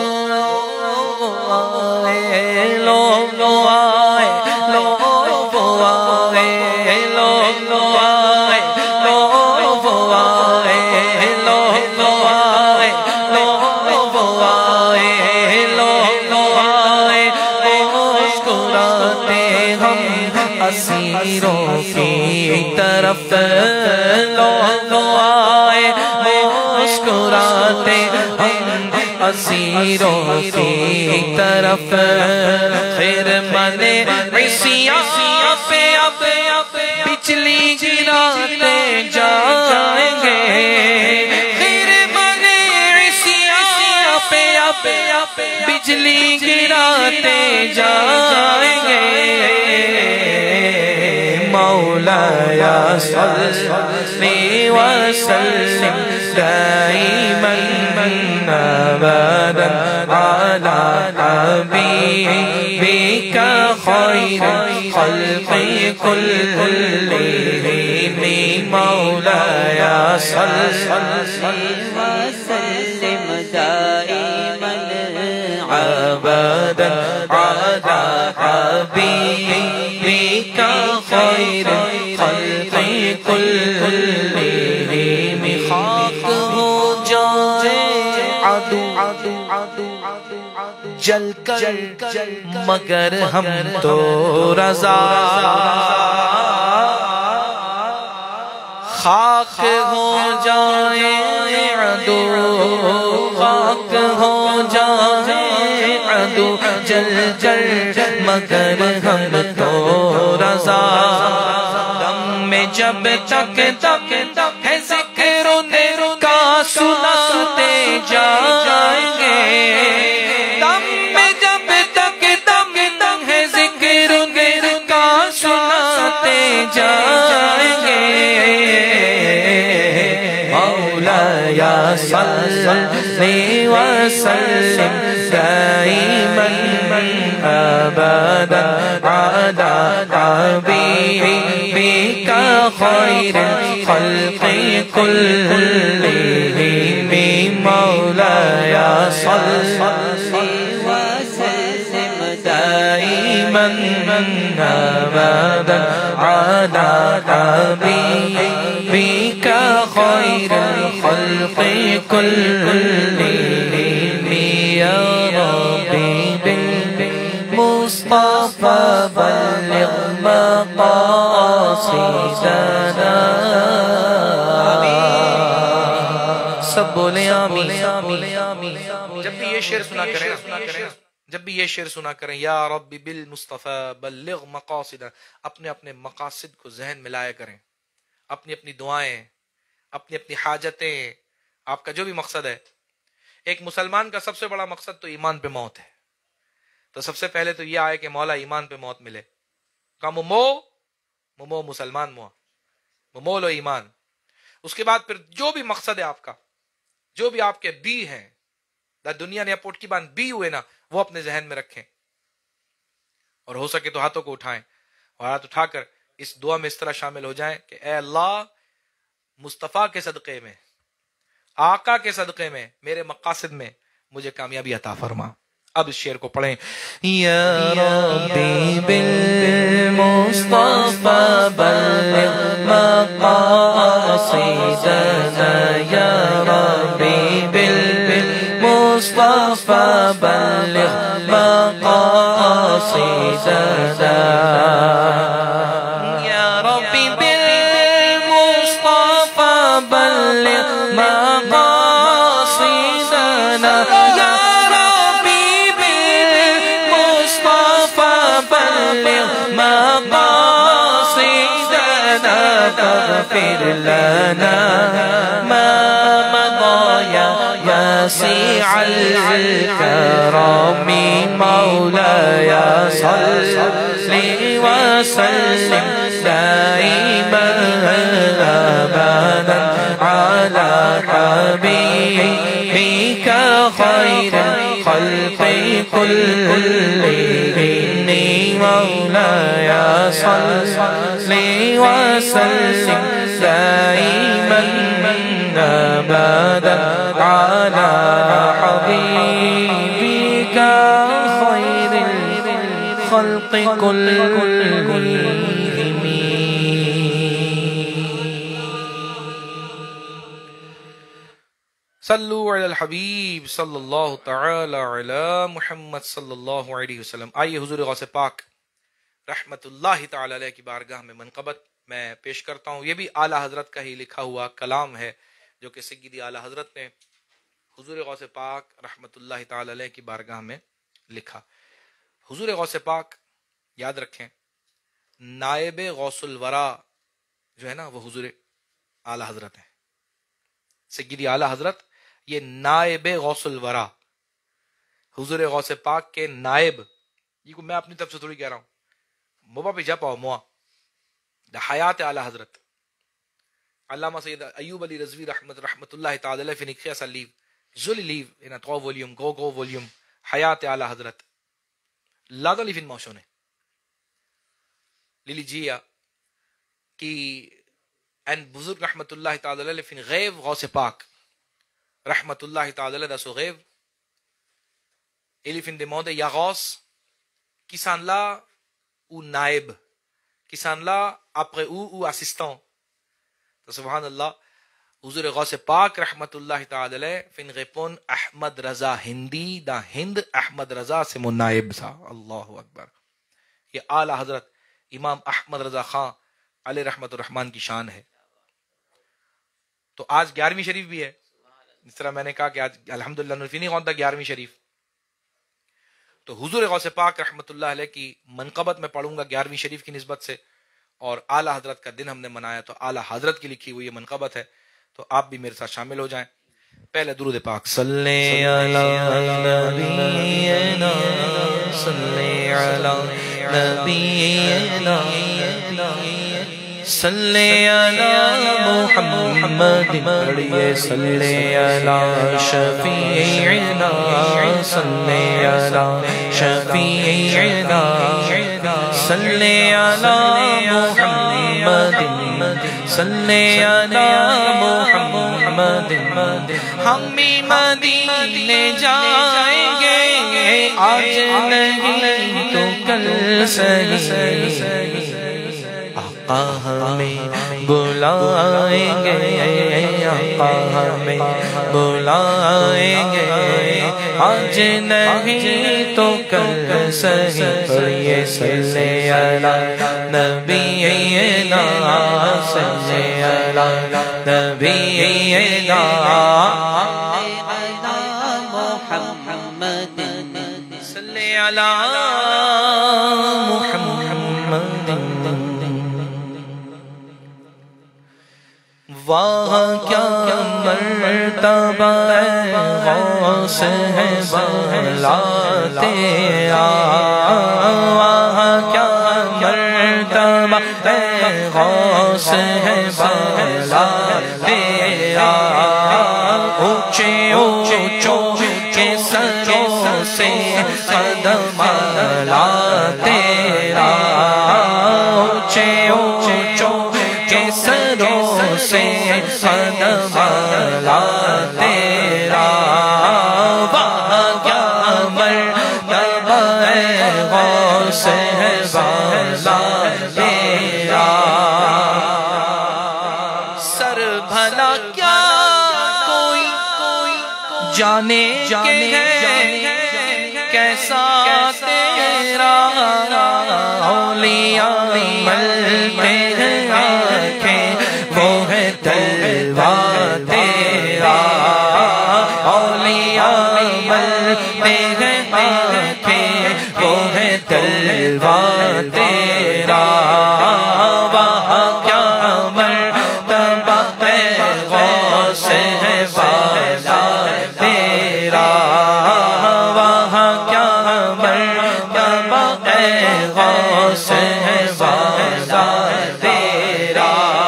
لو لو آئے لو وہ آئے لو لو آئے لو وہ آئے لو لو آئے لو وہ آئے لو لو آئے مسکراتے ہم اسیروں کی طرف. لو لو آئے مسکراتے ہم اسیروں کی طرف. پھر منے عیسیٰ پہ اب بجلی گراتے جائیں گے. پھر منے عیسیٰ پہ اب بجلی گراتے جائیں گے. مولاي صل وسلم دائما أبدا على حبيبك خير الخلق كلهم. مولاي صل وسلم دائما أبدا على حبيبك خير الخلق كلهم خاک ہو جائے عدو جل کر مگر ہم تو رضا خاک ہو جائے عدو خاک ہو جائے عدو جل کر مگر ہم تو رضا دم میں جب تک تک ہے ذکر کا سناتے جائیں گے دم میں جب تک تک ہے ذکر کا سناتے جائیں گے مولاي صل وسلم دائما أبدا على حبيبك خير الخلق كلهم مولاي صل وسلم دائما أبدا على حبيبك خير الخلق كلهم يا ربي بالمصطفى بلغ مقاصدنا سب بولے آمین جب بھی یہ شعر سنا کریں جب بھی یہ شعر سنا کریں یا رب بالمصطفى بلغ مقاصدنا، اپنے اپنے مقاصد کو ذہن میں لایا کریں، اپنی اپنی دعائیں، اپنی اپنی حاجتیں، آپ کا جو بھی مقصد ہے۔ ایک مسلمان کا سب سے بڑا مقصد تو ایمان پہ موت ہے، تو سب سے پہلے تو یہ آئے کہ مولا ایمان پہ موت ملے، کام مو مو مسلمان مو مو لو ایمان۔ اس کے بعد پھر جو بھی مقصد ہے آپ کا، جو بھی آپ کے بی ہیں، دا دنیا نے پوٹ کی بان بی ہوئے نا، وہ اپنے ذہن میں رکھیں، اور ہو سکے تو ہاتھوں کو اٹھائیں اور ہاتھ اٹھا کر اس دعا میں اس طرح شامل ہو جائیں کہ اے اللہ، مصطفیٰ کے صدقے میں، آقا کے صدقے میں، میرے مقاصد میں مجھے کامیابی عطا فرما۔ اب اس شعر کو پڑھیں۔ یا ربی بالمصطفى بلغ مقاصدنا یا ربی بالمصطفى بلغ مقاصدنا یا ربی بالمصطفى بلغ مقاصدنا یا اغفر لنا ما مضى يا واسع الكرم مولاي صل وسلم دائما ابدا على حبيبك خير الخلق كلهم مولاي صل وسلم دائما ابدا على حبيبك خير الخلق كلهم۔ صلو علی الحبیب صلی اللہ تعالی علی محمد صلی اللہ علیہ وسلم۔ آئیے حضور غوث پاک رحمت اللہ تعالی علیہ کی بارگاہ میں منقبت میں پیش کرتا ہوں۔ یہ بھی اعلیٰ حضرت کا ہی لکھا ہوا کلام ہے جو کہ سیدی اعلیٰ حضرت نے حضور غوث پاک رحمت اللہ تعالی علیہ کی بارگاہ میں لکھا۔ حضور غوث پاک یاد رکھیں، نائب غوث الورا جو ہے نا وہ حضور اعلیٰ حضرت ہیں۔ سیدی اعلیٰ حضرت یہ نائب غوث الورا، حضور غوث پاک کے نائب، یہ کو میں اپنی طرف سے تھوڑی کہہ رہا ہوں، موبا پہ جا پاؤ موا دا حیات اعلیٰ حضرت علامہ سید ایوب علی رضوی رحمت رحمت اللہ تعالی علیہ فی نکھیا سا لیو زولی لیو اینا تو ولیوم گو گو ولیوم حیات اعلیٰ حضرت لادا لیفن موشونے لیلی جیا کی En buzurg rahmatullahi ta'ala alayhi fin ghaib Ghaus Pak rahmatullahi ta'ala alayhi so ghaib ele fin de mode ya Ghaus kisan la ou naib kisan la après ou ou assistant. تو سبحان اللہ حضور غوث پاک رحمتllahi تعالی علیہ فن رépond احمد رضا ہندی دا ہند احمد رضا سے منائب تھا. اللہ اکبر. یہ اعلی حضرت امام احمد رضا خان علیہ رحمت الرحمن کی شان ہے. تو آج گیارہویں شریف بھی ہے، جس طرح میں نے کہا کہ آج الحمدللہ نرفینی خون تھا گیارہویں شریف. تو حضور غوث پاک رحمت اللہ علیہ کی منقبت میں پڑھوں گا گیارہویں شریف کی نسبت سے، اور اعلی حضرت کا دن ہم نے منایا تو اعلی حضرت کی لکھی ہوئی یہ منقبت ہے. تو آپ بھی میرے ساتھ شامل ہو جائیں. پہلے درود پاک صلی علی نبینا صلی علی نبینا صلی علی محمد پڑھیے صلی علی شفیعنا صلی علی شفیعنا صلی علی محمد صلی علی محمد. ہم بھی مدینے جائیں گے آج نہیں تو کل صحیح. آقا ہمیں بلائیں گے آقا ہمیں بلائیں گے آج نہیں تو کل صحیح. پڑھیے صلی علی نبینا صلی علی نبینا محمد صلی علی محمد. واہ کیا مرتبہ غوث ہے بالا تیرا، واہ کیا مرتبہ غوث ہے بالا تیرا. اونچے اونچوں کے سروں سے قدم اعلیٰ تیرا، اونچے اونچوں کے سروں سے قدم اعلیٰ تیرا. واہ کیا مرتبہ غوث ہے بالا تیرا. سر بھلا کیا کوئی جانے کے کیسا تیرا، اولیاء ملتے ہیں آنکھیں وہ ہے تلوار تیرا، اولیاء ملتے ہیں آنکھیں وہ ہے تلوار تیرا. واہ کیا مرتبہ غوث ہے بالا تیرا، واہ کیا مرتبہ غوث ہے بالا تیرا.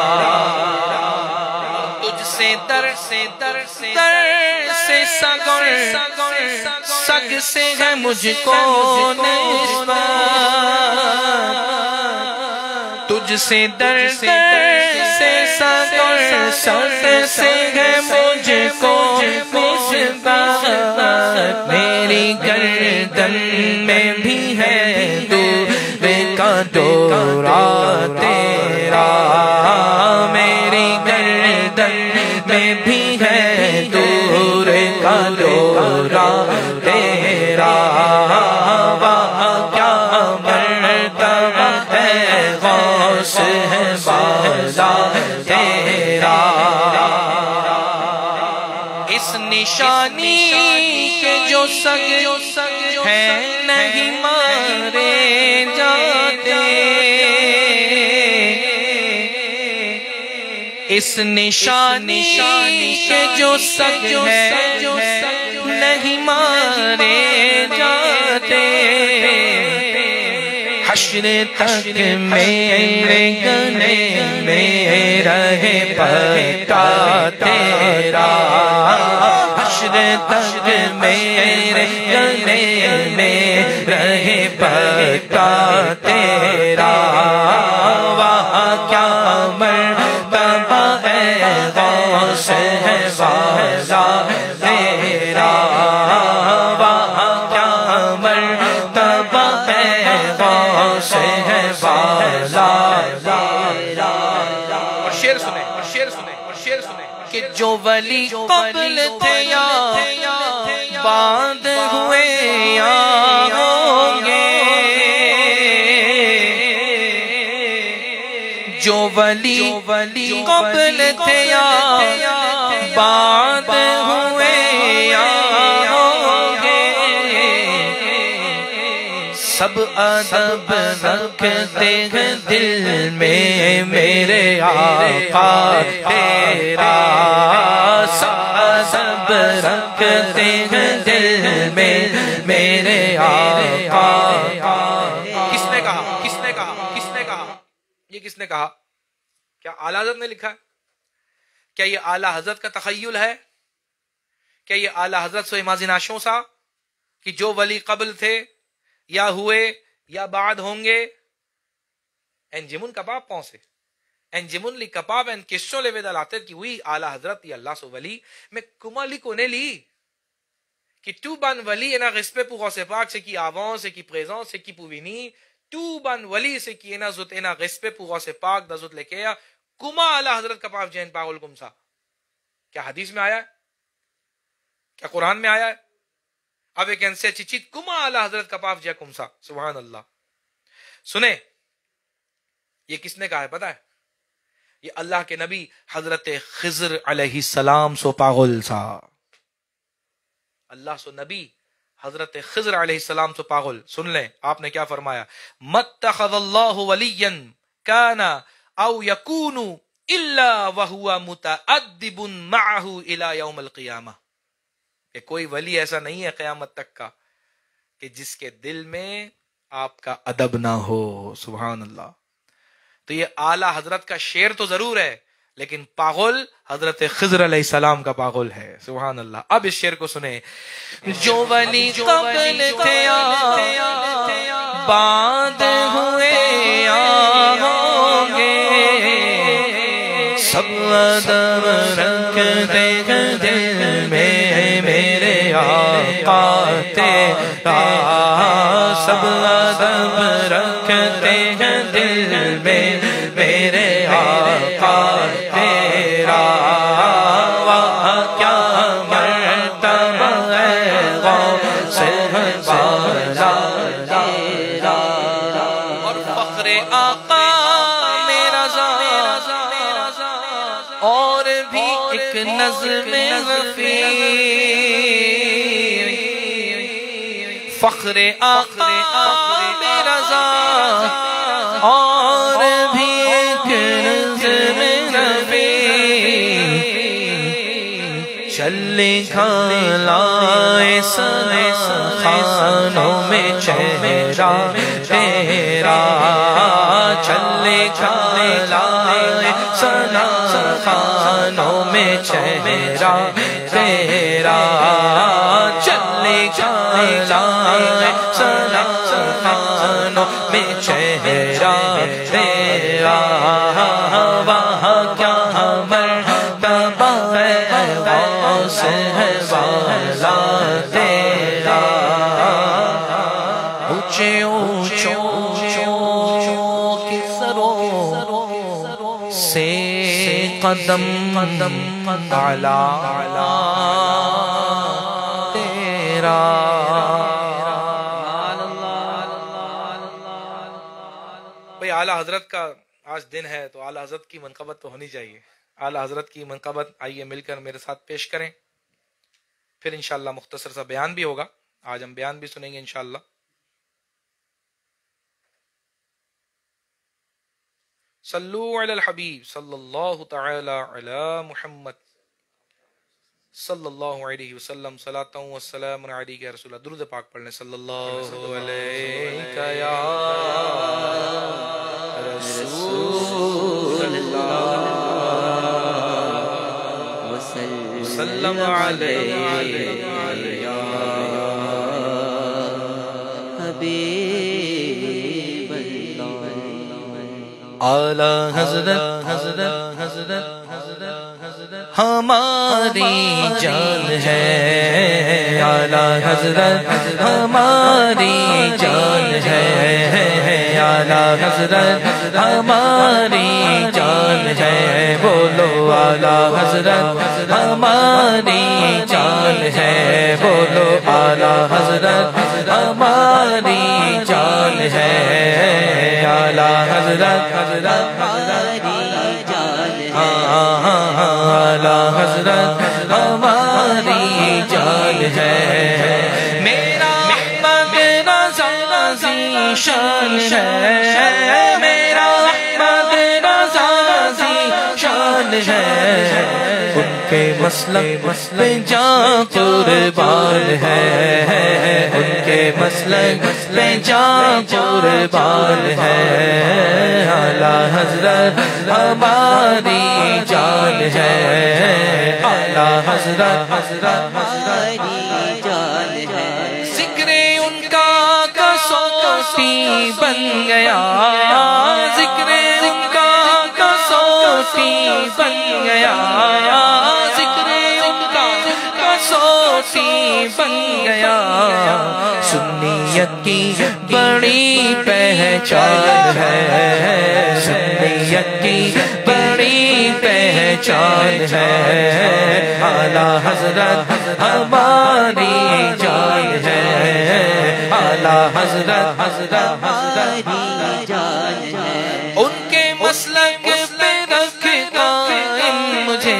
تجھ سے در سے در سے در سے سگر سگ سے ہے مجھ کو نسبت، تجھ سے در در سے سگر سگ سے ہے مجھ کو نسبت. میری گردن میں بھی ہے دور کا دورہ تیرا، میری گردن میں بھی ہے دور کا دورہ تیرا. واہ کیا مرتبہ ہے غوث ہے بالا تیرا. اس نشانی کے جو سگ ہے نہیں مارے جاتے، اس نشانی کے جو سگ ہے نہیں مارے جاتے. حشر تک میرے گلے میں رہے پتا تیرا، حشر تک میرے گلے میں رہے پتا تیرا. واہ کیا مرتبہ غوث ہے والا تیرا، وہاں کیا مرتبہ ہے غوث ہے والا تیرا۔ اور شعر سنیں اور شعر سنیں اور شعر سنیں کہ جو ولی قبل تھے یا بعد ہوئے یا ہوں گے، جو ولی قبل تھے یا بعد ہوئے یا ہوں گے، سب ادب رکھتے ہیں دل میں میرے آقا تیرا، سب ادب رکھتے ہیں دل میں میرے آقا۔ کس نے کہا کس نے کہا کس نے کہا یہ کس نے کہا؟ کیا اعلیٰ حضرت نے لکھا ہے؟ کیا یہ اعلیٰ حضرت کا تخیل ہے؟ کیا یہ اعلیٰ حضرت سو امیجنیشن سا کہ جو ولی قبل تھے یا ہوئے یا بعد ہوں گے؟ انجمن کباب پونسے انجمن لی کباب ان کشو لے ویدہ لاتے کی ہوئی اعلیٰ حضرت یا اللہ سو ولی میں کمالی کونے لی کہ تو بان ولی اینا غسپے پو غوث پاک سے کی آوان سے کی پریزان سے کی پوینی، تو بان ولی سے کی اینا زت اینا غسپے پو غوث پاک دا زت لے کیا کما اعلیٰ حضرت کا پاک جین پاگل کم سا۔ کیا حدیث میں آیا ہے؟ کیا قرآن میں آیا ہے؟ اب ایک انسے چچیت کما اعلیٰ حضرت کا پاک جے کم سا، سبحان اللہ۔ سنیں یہ کس نے کہا ہے پتہ ہے؟ یہ اللہ کے نبی حضرت خضر علیہ السلام سو پاگل سا، اللہ سو نبی حضرت خضر علیہ السلام سو پاگل۔ سن لیں آپ نے کیا فرمایا، متخذ اللہ ولیا کان او یکون الا وہو متأدب معه الى یوم القیامہ، کہ کوئی ولی ایسا نہیں ہے قیامت تک کا کہ جس کے دل میں آپ کا ادب نہ ہو، سبحان اللہ۔ تو یہ اعلیٰ حضرت کا شعر تو ضرور ہے لیکن پاگل حضرت خضر علیہ السلام کا پاگل ہے، سبحان اللہ۔ اب اس شعر کو سنیں، جو ولی قبل تھے یا بعد ہوئے یا ہوں گے، سب ادب رکھتے ہیں دل میں میرے آقا تیرا، سب ادب رکھتے ہیں دل میں میرے آقا تیرا، وہاں کیا مرتبہ ہے غوث والا تیرا۔ اور فخر آقا میرا ذات اور بھی ایک نظم غفیر، فخر آقا میرا ذات اور بھی ایک نظم غفیر، چلے کھلائے سنے خانوں میں چہرہ تیرا، چلے کھلائے سنا خانوں میں چہرہ تیرا، چلے کھلائے سنا خانوں میں چہرہ تیرا، وہاں کیا مرتبہ ہے غوث ہے والا تیرا، اونچے اونچے کے سروں سے قدم اعلیٰ تیرا۔ بھئی اعلیٰ حضرت کا آج دن ہے تو اعلیٰ حضرت کی منقبت تو ہونی چاہیے، اعلیٰ حضرت کی منقبت آئیے مل کر میرے ساتھ پیش کریں، پھر انشاءاللہ مختصر سا بیان بھی ہوگا، آج ہم بیان بھی سنیں گے انشاءاللہ۔ صلو علی الحبیب صلی اللہ تعالی علی محمد صلی اللہ علیہ وسلم، صلاۃ و سلام علیک یا رسول اللہ۔ درود پاک پڑھ لیں، صلی اللہ علیہ یا رسول اللہ وسلم علیہ یا حبیب اللہ۔ اعلیٰ حضرت حضرت حضرت حضرت ہماری جان ہے، اعلیٰ حضرت ہماری جان ہے، اعلیٰ حضرت ہماری جان ہے، بولو اعلیٰ حضرت ہماری جان ہے، بولو اعلیٰ حضرت ہماری جان ہے، اعلیٰ حضرت ہماری جان ہے، اعلیٰ حضرت ہماری جان ہے، میرا احمد رضا ذیشان ہے، میرا احمد رضا ذیشان ہے، ان کے مسلک پہ جاں قربان ہے، ان کے مسلک پہ جاں قربان ہے، اعلیٰ حضرت ہماری جان ہے، اعلیٰ حضرت ہماری جان ہے، ذکر ان کا کسوٹی بن گیا، ذکر ان کا کسوٹی بن گیا، ذکر ان کا کسوٹی بن گیا، سنیت کی بڑی پہچان ہے، سنیت کی بڑی پہچان ہے، اعلیٰ حضرت ہماری جان ہے، اعلیٰ حضرت ہماری جان ہے، ان کے مسلک پہ رکھ قائم مجھے،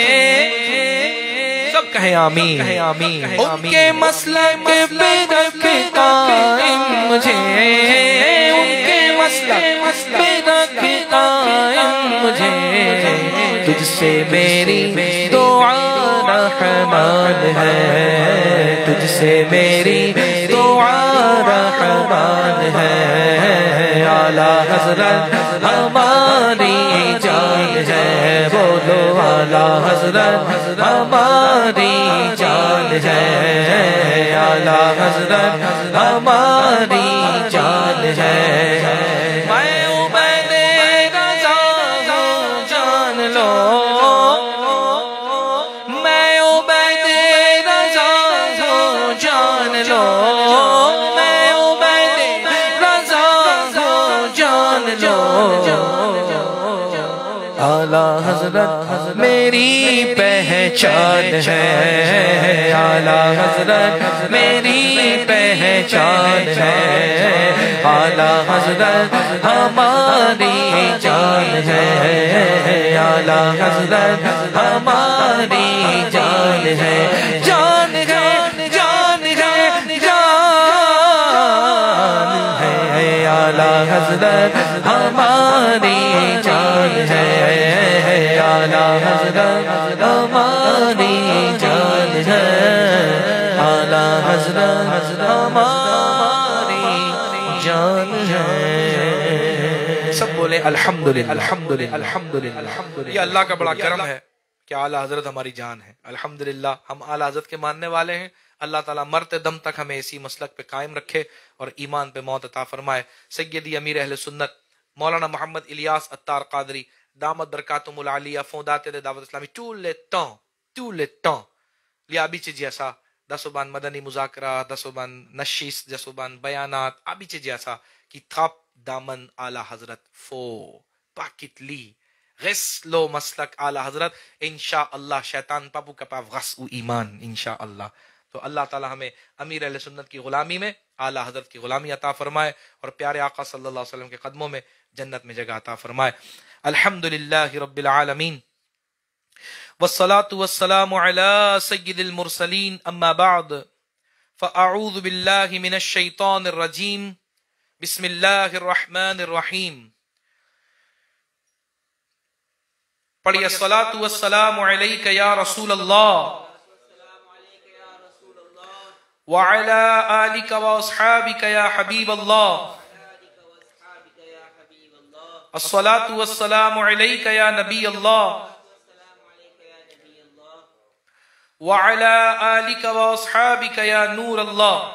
سب کہیں آمین، ان کے مسلک پہ رکھ قائم مجھے، ان کے مسلک پہ رکھ قائم مجھے، تجھ سے میری دعا رحمان ہے، تجھ سے میری دعا رحمان ہے، اعلیٰ حضرت ہماری جان ہے، بولو اعلیٰ حضرت ہماری جان ہے، اعلیٰ حضرت ہماری جان ہے، میں عبید رضا ہوں جان لو، میں عبید رضا ہوں جان لو، میں عبید رضا ہوں جان لو، اعلیٰ حضرت میری پہچان ہے، اعلیٰ حضرت میری پہچان ہے، اعلیٰ حضرت ہماری جان ہے، اعلیٰ حضرت ہماری جان ہے، جان ہے، جان ہے، جان ہے، اعلیٰ حضرت ہماری جان ہے، اعلیٰ حضرت ہماری جان ہے، اعلیٰ حضرت ہماری جان ہے، سب بولے الحمدللہ الحمدللہ الحمدللہ، یہ اللہ کا بڑا کرم ہے کہ اعلیٰ حضرت ہماری جان ہے، الحمدللہ ہم اعلیٰ حضرت کے ماننے والے ہیں، اللہ تعالیٰ مرتے دم تک ہمیں اسی مسلک پہ قائم رکھے اور ایمان پہ موت عطا فرمائے۔ سیدی امیر اہل سنت مولانا محمد الیاس اتار قادری دامت برکاتم العالیہ فونداتے دے دعوت اسلامی tout le temps tout le temps لیا ابھی جیسا دسوبان مدنی مذاکرہ دسوبان نشیس دسوبان بیانات ابھی جیسا کی تھاپ دامن اعلیٰ حضرت فو پاکت لی غسلو مسلک اعلیٰ حضرت انشاءاللہ شیطان پاپو کا پاپ غسو ایمان انشاءاللہ۔ تو اللہ تعالی ہمیں امیر اہل سنت کی غلامی میں اعلیٰ حضرت کی غلامی عطا فرمائے اور پیارے آقا صلی اللہ علیہ وسلم کے قدموں میں جنت میں جگہ عطا فرمائے۔ الحمدللہ رب العالمین والصلاة والسلام على سید المرسلین اما بعد فاعوذ باللہ من الشیطان الرجیم بسم اللہ الرحمن الرحیم۔ پڑھیے الصلاة والسلام علیک یا رسول اللہ وعلى آلك وأصحابك يا حبيب الله الصلاة والسلام عليك يا نبي الله وعلى آلك وأصحابك يا نور الله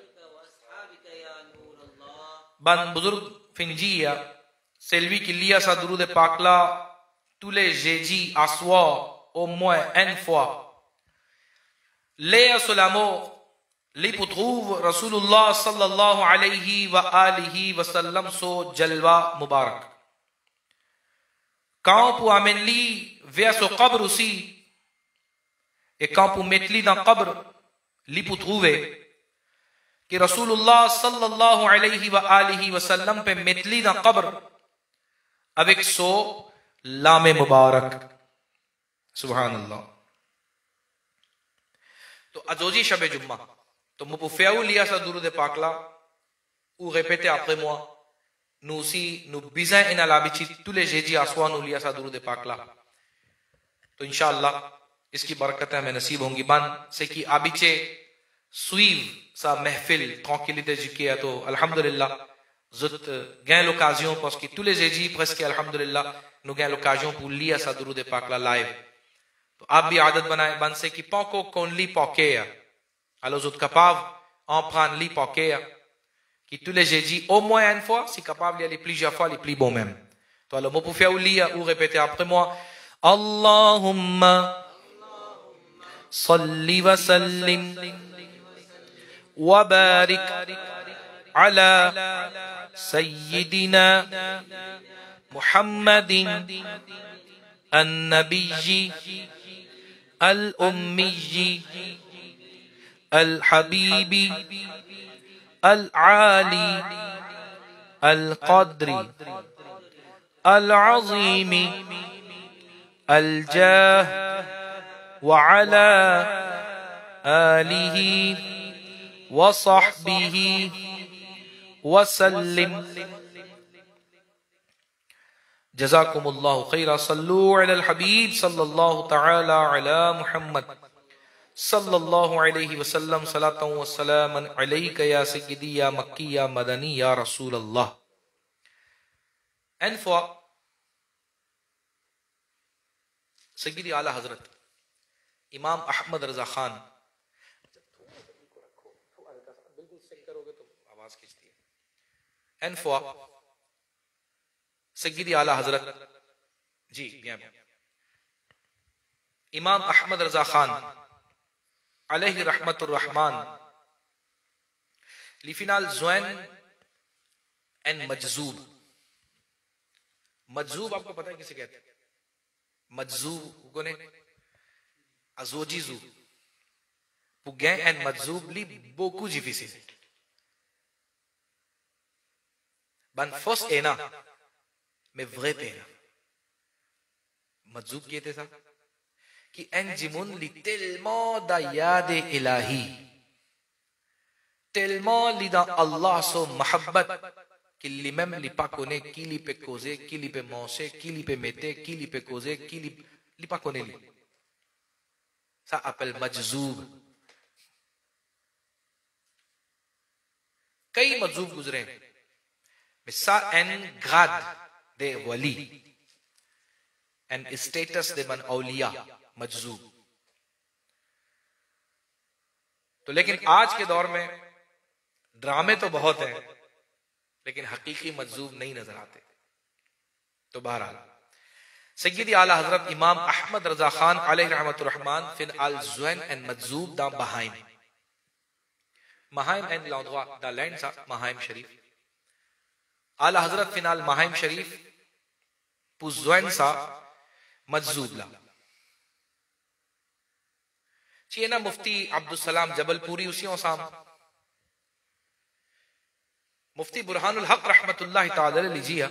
بان بزرگ فنجیہ سیلوی کی لیا سا درود پاکلا تولے Digi آسوا au moins une fois, lea solamo li putrouve Rasulullah sallallahu alayhi wa alihi wa sallam so jalwa mubarak. Quand pour amener vers ce qabr aussi, et quand pour mettre dans le qabr, li pour trouver que Rasulullah sallallahu alayhi wa alihi wa sallam pe mettre dans le qabr avec so lame mubarak. Subhanallah. تو ajoji shab jumma. تو vous pouvez faire liya sa durud pak là ou répéter après moi. Nous aussi nous besoin en alabici tous les jeudi à soir nous liya sa durud pak là. تو inshallah اس کی برکتیں ہمیں نصیب ہوں گی. بن سے کی آبیچے سویو سا محفل tranquillité جکی ہے تو الحمدللہ زت گئے l'occasion parce que tous les jeudis presque alhamdulillah nous گئے l'occasion pour lire sa درود پاک la live. تو آپ بھی عادت بنائیں بن سے کی پاکو کون لی پاکے alors vous êtes capable en prendre li paquet qui tous les jeudis au moins une fois si capable d'y aller plusieurs fois les plus bons même. تو alors vous pouvez faire lire ou répéter après moi. Allahumma صل وسلم وبارك على سيدنا محمد النبي الأمي الحبيب العالي القدر العظيم الجاه وعلى آله وصحبه وسلم. جزاكم الله خيرا. صلوا على الحبيب صلى الله تعالى على محمد صلى الله عليه وسلم صلاة وسلاما عليك يا سيدي يا مكي يا مدني يا رسول الله. Une fois سیدی اعلی حضرت امام احمد رضا خان بالکل سیک کرو گے تو آواز کھینچتی ہے. این فوا سیدی اعلی حضرت جی bien امام احمد رضا خان علیہ رحمت الرحمن لفینال زوین این مجذوب. مجذوب آپ کو پتہ ہے کسے کہتے ہیں؟ مجذوب کو نے Azojizu pour gagner un mazzoub li beaucoup difficile. Ban fausse ena mais vrai pena. Mazzoub qui était ça? Qui un jimun li tellement d'ayad ilahi, tellement li dans Allah so mahabbat qu'il li même li pas connaît qui li peut causer, qui li peut manger, qui li peut mettre, qui li peut causer, qui li li pas connaît li. Ça appelle majzoub. کئی مجذوب گزرے mais ça un grade de wali, un status de من اولیاء مجذوب. تو لیکن آج کے دور میں ڈرامے تو بہت ہیں لیکن حقیقی مجذوب نہیں نظر آتے. تو بہرحال سیدی اعلی حضرت امام احمد رضا خان علیہ رحمت الرحمن فن آل زوین ان مجذوب دا بہائم مہائم این لاندوا دا لینڈ سا مہائم شریف. اعلی حضرت فن آل مہائم شریف پوز زوین سا مجذوب لا چینا مفتی عبدالسلام جبل پوری اسیوں سام مفتی برہان الحق رحمت اللہ تعالی لیجیا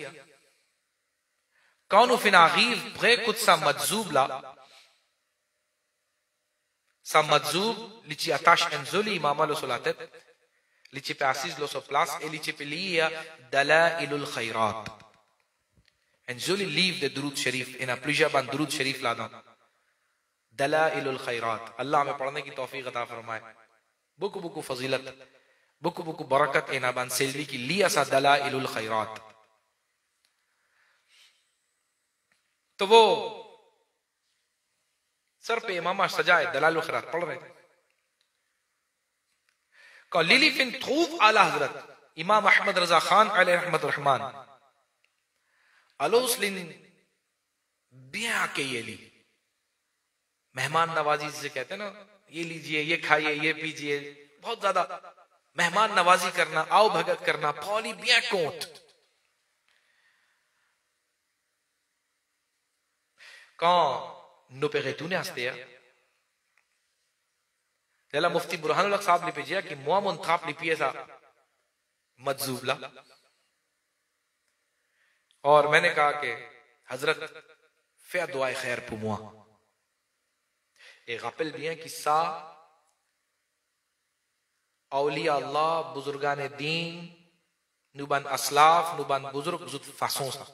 کونو فن آغیف بغے کت سا مجذوب لا سا مجذوب لیچی اتاش انزولی امام لو سلاتت لیچی پہ عسیز لو سو پلاس ای لیچی پہ لیا دلائل الخیرات انزولی لیف دے درود شریف انہا پلیجا بان درود شریف لادا دلائل الخیرات. اللہ ہمیں پڑھنے کی توفیق عطا فرمائے. بکو بکو فضیلت بکو بکو برکت انہا بان سیلوی کی لیا سا دلائل الخیرات. تو وہ سر پہ امامہ سجائے دلائل الخیرات پڑھ رہے تھے. کہ لیلی فن تھوف اعلی حضرت امام احمد رضا خان علیہ رحمت الرحمن الوس لن بیا کے یہ لی مہمان نوازی جسے کہتے ہیں نا، یہ لیجئے، یہ کھائیے، یہ پیجئے، بہت زیادہ مہمان نوازی کرنا، آؤ بھگت کرنا، پھولی bien compte. Quand nous perretourner à Stéa, là, Mufti Burhanul Haq Sahab li pedia ki moi mon trap li pieza مجذوب لا. اور میں نے کہا کہ حضرت فیا دعائے خیر pour moi. Et rappelle bien کہ سا اولیاء اللہ بزرگان دین نوبان اسلاف نوبان بزرگ زود façon ça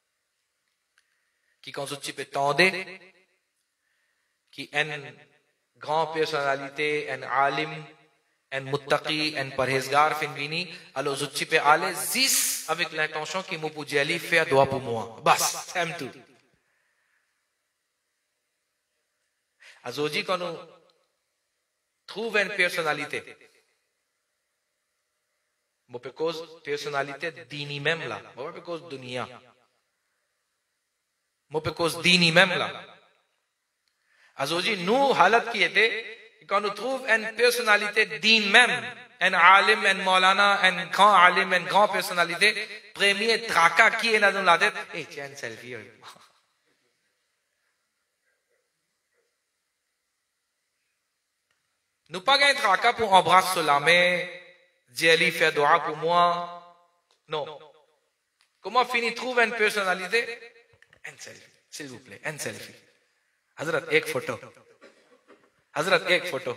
qui quand tu peux tendre qui une grande personnalité un alim un muttaqi un parhezgar fin vini alors tu peux aller zis avec l'intention qui m'ou jali faire dua pour moi bas c'est tout. Azoji quand nous trouve une personnalité وہ پہ cause پیرسونالیتے دینی میملا وہ پہ cause دنیا وہ پہ cause دینی میملا ازوجی نو حالت کیے تھے کانو تروف ان پیرسونالیتے دین میم ان عالم ان مولانا ان گران عالم ان گران پیرسونالیتے پریمیے تراکا کیے نا دن لاتے اے چین سیلفی نو پا گئے تراکا پو امبراس سلامے Diali fait dua pour moi. Non. Comment finit trouver une personnalité? Un selfie. S'il vous plaît, un selfie. Hazrat, ek photo. Hazrat, ek photo.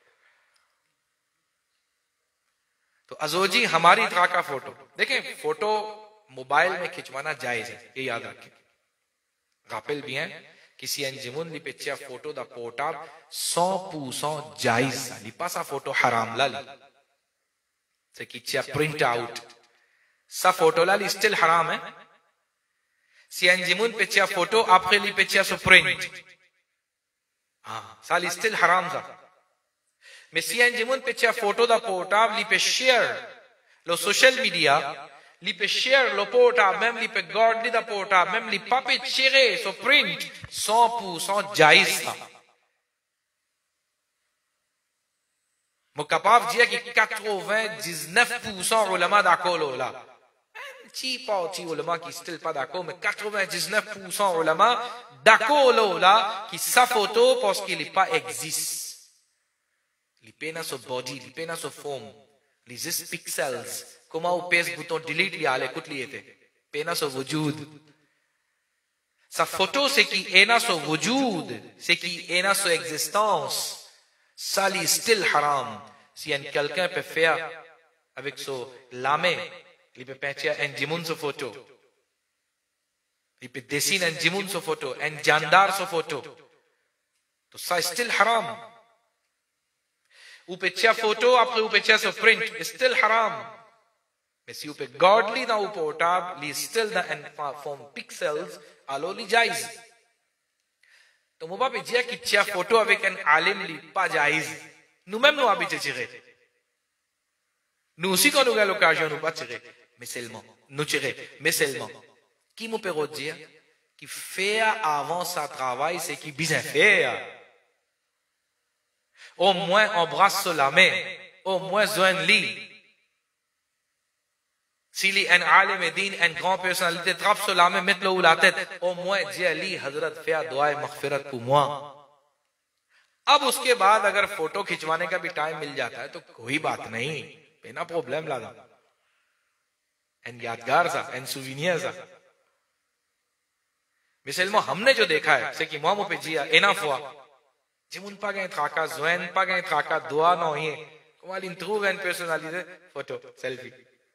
تو ازوجی ہماری طرح کا فوٹو دیکھیں فوٹو موبائل میں کھچوانا جائز ہے یہ یاد رکھیں غافل بھی ہیں کسی انجمن لی پچیا فوٹو دا پوٹا سو پو سو جائز لی پاسا فوٹو حرام لا لی سے کچیا پرنٹ آؤٹ سا فوٹو لا لی سٹل حرام ہے سی انجمن پچیا فوٹو آپ کے لی پچیا سو پرنٹ ہاں سا لی سٹل حرام سا میں سی انجمن پچیا فوٹو دا پوٹا لی پہ شیئر لو سوشل میڈیا لی پہ شیئر لو پوٹا میم لی پہ گارڈ لی دا پوٹا میم لی پاپے چیرے سو پرنٹ سو پو سو جائز تھا مکپاف جیا کی quatre-vingt-dix-neuf pour cent علماء داکولو لا چی پاو چی علماء کی سٹل پا داکو میں quatre-vingt-dix-neuf pour cent علماء داکولو لا کی سا فوٹو پوس کی لپا ایگزیس لپینا سو باڈی لپینا سو فوم لیزس پکسلز کما او پیس بوتون ڈیلیٹ لیا لے کٹ لیے تھے پینا سو وجود سا فوٹو سے کی اینا سو وجود سے کی اینا سو ایگزسٹانس سالی still حرام si en quelqu'un peut faire avec son lame il peut peindre un jimun sa photo il peut dessiner un jimun sa photo un jandar sa photo to ça still haram ou pecha photo après ou pecha sa print still haram mais si ou peut godly na ou portable li still na en form pixels alo li jaiz تو مبا پہ جیا کی چیا photo avec un عالم li pas jaiz nous même nous habite tiré nous aussi quand nous avons l'occasion nous pas tirer mais seulement nous tirer mais seulement qui me peut dire qui fait avant sa travail c'est qui bien faire au moins embrasse la main au moins joindre li s'il est un عالم دین un grand personnalité trappe sur la main mette le ou la tête au moins dis Ali حضرت فیا دعائے مغفرت pour moi اب اس کے بعد اگر photo کھچوانے کا بھی ٹائم مل جاتا ہے تو کوئی بات نہیں بنا پرابلم لا ان یادگار سا ان سووینیر سا مثل میں ہم نے جو دیکھا ہے سے کہ مامو پہ جیا انف ہوا جمون پا گئے تھاکا زوین پا گئے تھاکا دعا نہ ہوئی کمال انٹرو وین پرسنالیٹی فوٹو سیلفی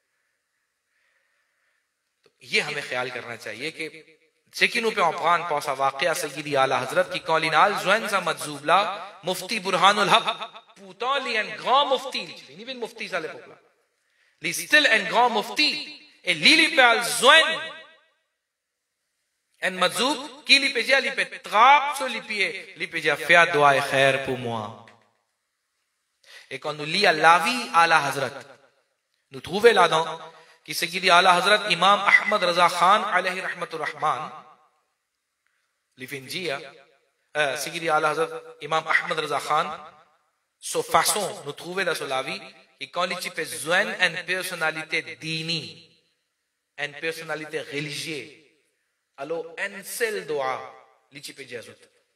یہ ہمیں خیال کرنا چاہیے کہ سیکنوں پہ اپران پوسا واقعہ سیدی اعلی حضرت کی کولینال زوین سا مجذوبلا مفتی برہان الحق پوتا لی ان گران مفتی نہیں بین مفتی سالے پکلا لی سٹل ان گران مفتی اے لیلی پہ آل زوین ان مجذوب کی لی پہ جا لی پہ تراب سو لی پیے لی پہ جا فیا دعائے خیر پو موا ایک انو لی اللاوی اعلی حضرت نو ترووے لادوں کہ سیدی اعلی حضرت امام احمد رضا خان علیہ رحمت الرحمن لیفن جیا Sigiri Ala Hazrat Imam Ahmad Raza Khan, so façon nous trouver da solavi e quand li ci pe zuen en personnalité dini, en personnalité religieuse, alors en seul dua li ci pe jazut.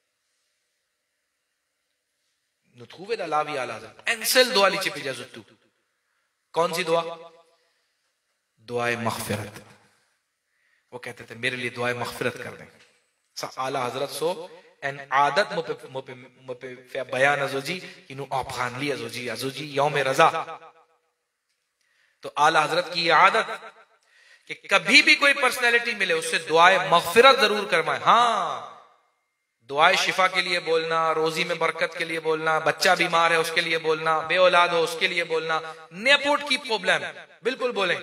Nous trouver da lavi Ala Hazrat, en seul dua li ci pe jazut tu. کون سی دعا؟ دعائے مغفرت. وہ کہتے تھے میرے لیے دعائے مغفرت کر دیں. اعلیٰ حضرت سو ان عادت مو پہ بیان ازو جی انہوں آپخان لی ازو جی ازو جی یوم رضا. تو اعلیٰ حضرت کی یہ عادت کہ کبھی بھی کوئی پرسنالٹی ملے اس سے دعائے مغفرت ضرور کروائیں. ہاں دعائے شفا کے لیے بولنا, روزی میں برکت کے لیے بولنا, بچہ بیمار ہے اس کے لیے بولنا, بے اولاد ہو اس کے لیے بولنا, نیپوٹ کی پرابلم بالکل بولیں.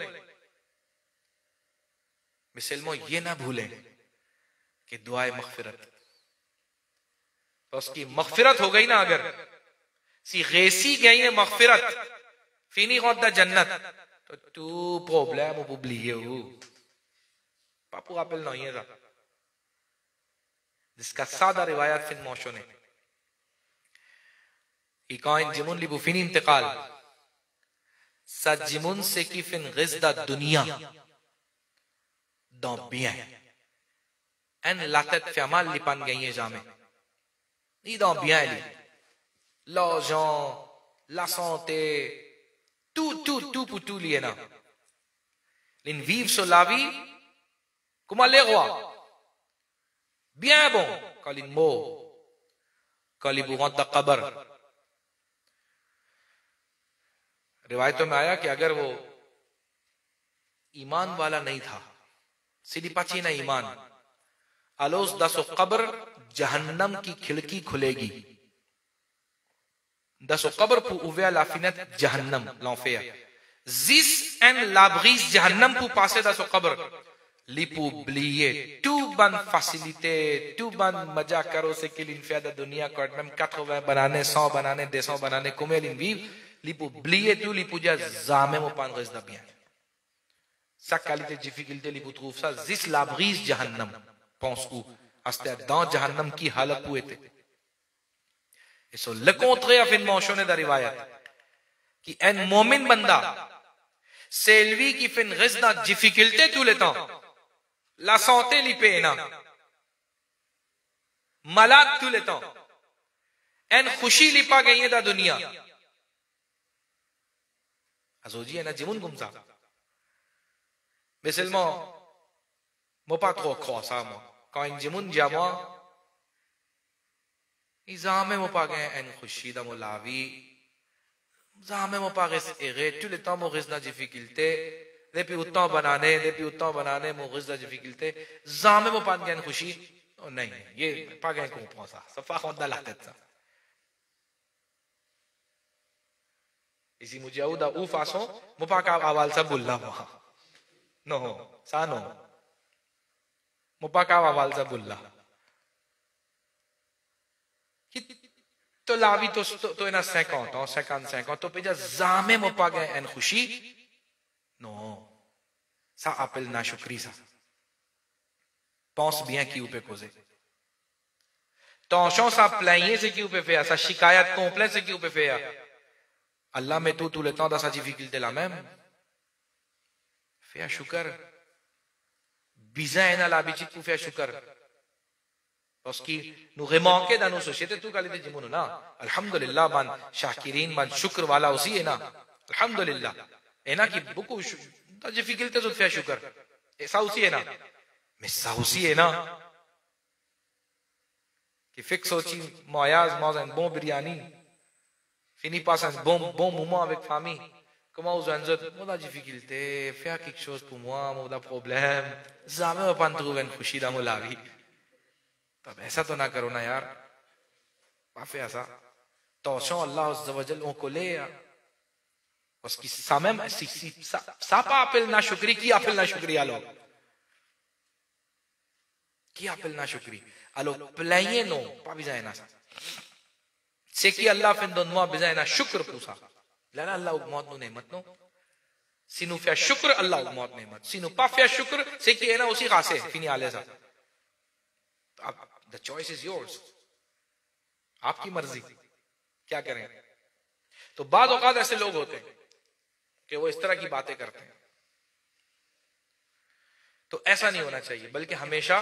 مسلموں یہ نہ بھولیں کہ دعائے مغفرت, تو اس کی مغفرت ہو گئی نا, اگر سی غیسی گئی ہے مغفرت فینی غدہ جنت تو تو پرابلم ببلیے ہو پاپو آپل نہیں ہے صاحب. جس کا سادہ روایات فن موشنے ایکائن جمون لی بفین انتقال سا جمون سے کی فن غزدہ دنیا دون بیاں ان لاتت فیامال لی پان گئی ہیں جامع نی دون بیاں لی لا جان لا سانتے تو تو تو پتو لیے نا لین ویو سو لاوی کما لے Goa bien bon quand il mort quand il rentre dans قبر. روایتوں میں آیا کہ اگر وہ ایمان والا نہیں تھا سیدھی پچی نہ ایمان الوس دسو قبر جہنم کی کھڑکی کھلے گی. دسو قبر پو اویا لافینت جہنم لانفیا زیس ان لابغیس جہنم پو پاسے دسو قبر لیپو بلیے تو بن فاسیلیتے تو بن مجا کرو سے کلین فیادہ دنیا کرنم کٹ ہوئے بنانے سو بنانے دے سو بنانے کمیلین ویو لیپو بلیے تو لیپو جا زامے مو پان غزدہ بیان سکالیتے جیفیکلتے لیپو تروف سا زیس لابغیز جہنم پونسکو ہستے دان جہنم کی حالت پوئے تھے. اسو لکونترے فن موشونے دا روایت کہ این مومن بندہ سیلوی کی فن غزدہ جیفیکلتے تو لیتا ہوں لا سانتے لی پینا ملاد تو لیتا ہوں این خوشی لی پا گئی ہے دا دنیا ازو جی ہے نا جمون گمزا مثل ما مو پا تو خواسا ما کائن جمون جاما ایزامے مو پا گئے این خوشی دا مولاوی زامے مو پا غز اغے تو لیتا مو غزنا جیفیکلتے دے پی اتنا بنانے دے پی اتنا بنانے مغزدہ جفیکلتے زامے مو پان گئن خوشی نہیں یہ پا گئن کون پہنسا صفا خوندہ لحتت سا. اسی مجھے دا او فاسوں مو پا کا آوال سا بلنا وہاں نو سانو مو پا کا آوال سا بلنا تو لاوی تو تو اینا سینکانتا سینکان سینکان تو پیجا زامے مو پا گئن خوشی نو سا اپل نا شکری سا پونس بیاں کیوں پہ کوزے تونشوں سا پلائیں سے کیوں پہ فیا سا شکایت کمپلین سے کیوں پہ فیا اللہ میں تو تو لیتا ہوں دا سا جی فکلتے لامیم فیا شکر بیزا اینا لابی چیت کو فیا شکر اس کی نو غمان کے دا نو سوشیتے تو کالی دے جمونو نا الحمدللہ من شاکرین من شکر والا اسی ہے نا الحمدللہ اینا کی بکو تا جی فکلتے زود فیا شکر ایسا اسی ہے نا میسا اسی ہے نا کہ فکس ہوچی معیاز موزن بون بریانی فینی پاسن بون بون موما وک فامی کما اوزو انزد مودا جی فکلتے فیا کک شوز پو موا مودا پروبلم زامے و پانترو ون خوشی دا مولاوی تب ایسا تو نہ کرو نا یار بافی ایسا توشن اللہ عز و جل ان کو لے اس کی سامم ساپا اپل نا شکری کی اپل نا شکری آلو کی اپل نا شکری آلو پلائیں نو پا بھی جائے نا سے کی اللہ فن دنوا بھی جائے نا شکر پوسا لینا اللہ اگموت نو نعمت نو سینو فیا شکر اللہ اگموت نعمت سینو پا فیا شکر سے کی اینا اسی خاصے فینی آلے سا the choice is yours آپ کی مرضی، کیا کریں. تو بعض اوقات ایسے لوگ ہوتے ہیں کہ وہ اس طرح کی باتیں کرتے ہیں. تو ایسا نہیں ہونا چاہیے، بلکہ ہمیشہ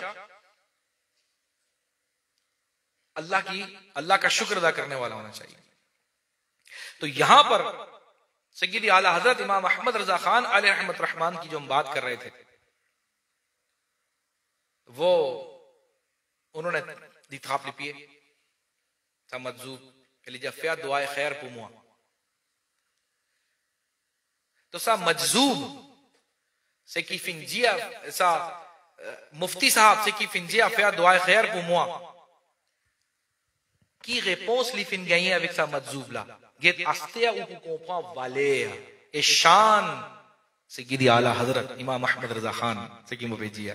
اللہ کی اللہ کا شکر ادا کرنے والا ہونا چاہیے. تو یہاں پر سیدی اعلی حضرت امام احمد رضا خان علیہ رحمت الرحمن کی جو ہم بات کر رہے تھے، وہ انہوں نے دیتخاب لپیے تا مجذوب کہ جفیا دعائے خیر پوموا. تو سا مجذوب سے کی فنجیا سا مفتی صاحب سے کی فنجیا فیا دعائے خیر پوموا کی réponse li fin gagner avec sa mazzoubla get astea ou comprend valer et shan سیدی اعلی حضرت امام احمد رضا خان سے کی مبیجیا.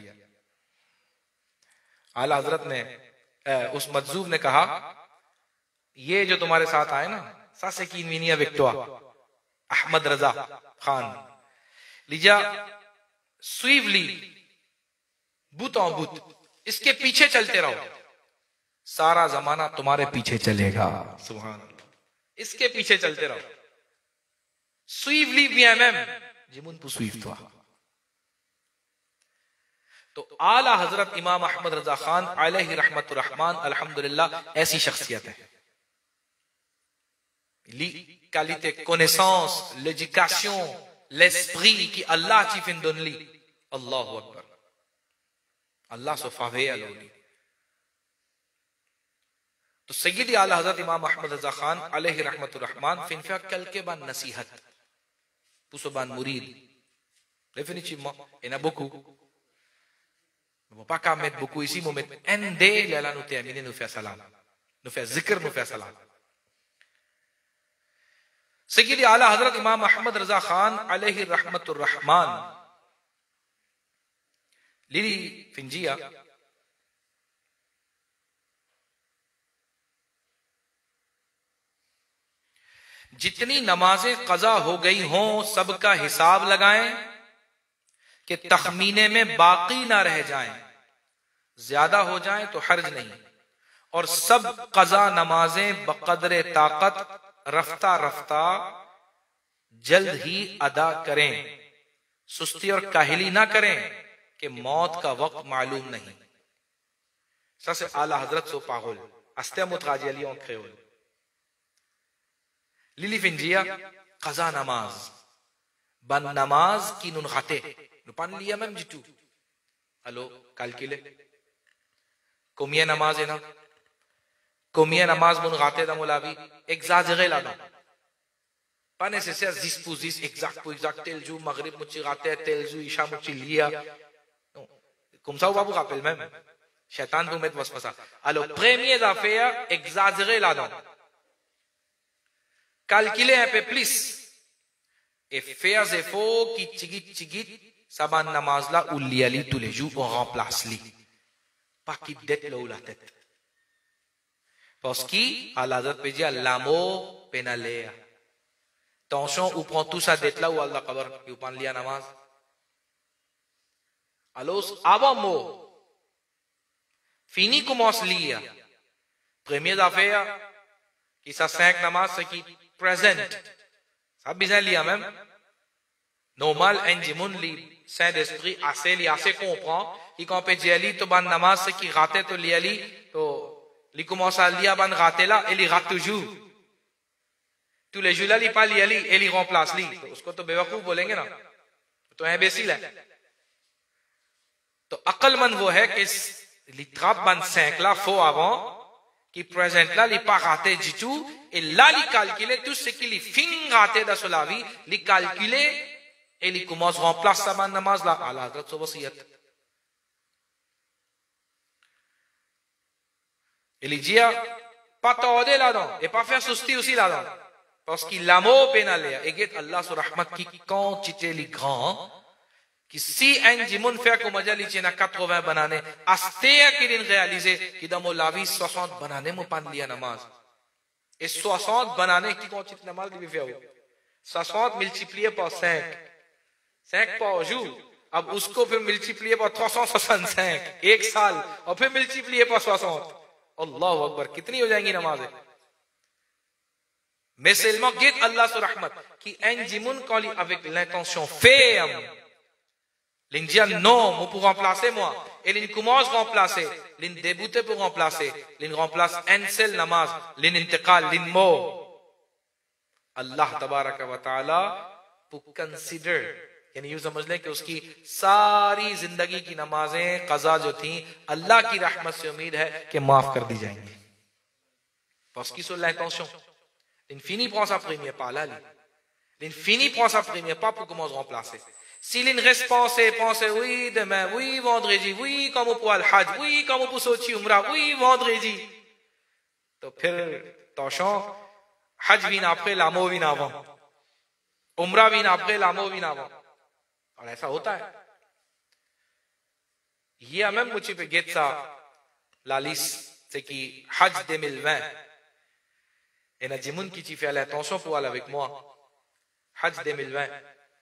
اعلی حضرت نے اس مجذوب نے کہا یہ جو تمہارے ساتھ آئے نا ساسے کی مینیا وکٹوا احمد رضا خان لیجا سویولی بوت آن بوت اس کے پیچھے چلتے رہو، سارا زمانہ تمہارے پیچھے چلے گا. سبحان اللہ. اس کے پیچھے چلتے رہو. سویولی بی ایم ایم جمون پو سویفتوا. تو اعلی حضرت امام احمد رضا خان علیہ رحمت الرحمن الحمدللہ ایسی شخصیت ہے. لی qualité connaissance l'éducation l'esprit qui Allah ci fin don li. Allahu akbar. اللہ سو فاوے لولی. تو سیدی اعلی حضرت امام احمد رضا خان علیہ رحمت الرحمن فنفع کل کے بان نصیحت پوسو بان مرید لیفنی چی ما اینا بکو پاکا مت بکو اسی مومت این دے لیلا نو تیامین نفع سلام نفع ذکر نفع سلام. سیدی اعلی حضرت امام احمد رضا خان علیہ رحمت الرحمن لیلی فنجیا جتنی نمازیں قضا ہو گئی ہوں سب کا حساب لگائیں کہ تخمینے میں باقی نہ رہ جائیں، زیادہ ہو جائیں تو حرج نہیں، اور سب قضا نمازیں بقدر طاقت رفتہ رفتہ جلد ہی ادا کریں، سستی اور کاہلی نہ کریں کہ موت کا وقت معلوم نہیں. سس اعلی حضرت سو پاغل استے متغاجی علیوں کھیول لیلی فنجیا قضا نماز بن نماز کی نن خطے نپان لیا میم جتو الو کالکلے کمیہ نماز ہے نا کمیہ نماز من غاتے دا ملاوی ایگزاجغے لانا پانے سے سے زیس پو زیس ایگزاک پو ایگزاک تیل جو مغرب مچی غاتے تیل جو عشاء مچی لیا کمساو بابو غاپل میم شیطان تو میت وسوسا الو پریمیے دا فیا ایگزاجغے لانا calculez un peu plus et faire des efforts qui tigit tigit saban namaz là ou liali tous les jours on remplace li pas qui dette là ou la tête parce que à la date pédia l'amour pénalea tension ou prend tout sa dette là ou Allah kabar ou prend lia namaz alors avant mot fini commence lia première affaire qui ça cinq namaz c'est qui present سب بھی لیا même normal انجمن لی saint d'esprit assez li assez comprend qui quand peut dire li to ban namaz se qui rate to li ali to li commence à lire ban rate là et il rate toujours tous les jours là il pas li ali et il remplace li تو اس کو تو بیوقوف بولیں گے نا تو imbécile ہے. تو عقل مند وہ ہے کہ li trappe ban cinq là faux avant qui présente là li pas raté du tout et là li calculer tout ce qui li fin raté dans sa vie li calculer et li commence remplace sa ban namaz là à la hadrat so wasiyat et li dit pas tarder là-dedans et pas faire souci aussi là-dedans parce qu'il l'amour pénalé et get Allah sur rahmat qui quantité li grand کہ سی N Jammu فیا کو مجالی چینا quatre-vingts بنانے استیا کی دن réalisé کہ دا مولاوی soixante بنانے مو پان لیا نماز et soixante بنانے کی کون چیت نماز بھی فیا ہو soixante multiplié par cinq cinq par jour اب اس کو پھر multiplié par trois cent soixante-cinq ایک سال اور پھر multiplié par soixante Allahu Akbar, kitni ho jayenge namaze? Mais seulement geht Allah sur rahmat, qui enjimun kali avec l'intention ferme. L'in dit non, moi pour remplacer moi. Et l'in commence à remplacer, l'in débuté pour remplacer, l'in remplace un seul namaz, l'in intiqal, l'in mort. Allah tabaraka wa ta'ala pour consider, یعنی یوں سمجھ لیں کہ اس کی ساری زندگی کی نمازیں قضا جو تھیں اللہ کی رحمت سے امید ہے کہ معاف کر دی جائیں گی. Parce qu'ils sont l'intention. L'infini prend sa première pas là. L'infini prend sa première pas pour commencer à remplacer. S'il reste pensé, pensé, oui, demain, oui, vendredi, oui, comme on pourra le hajj, oui, comme on peut sortir umrah, oui, vendredi. تو پھر توشان حج vient après, l'amour vient avant. Umrah vient après, l'amour vient avant. اور ایسا ہوتا ہے. یہ même مجھے پہ گیتسا لالیس سے کی حج دے ملوین. Et na jimun qui ci fait l'attention pour aller avec moi. Hajj deux mille vingt.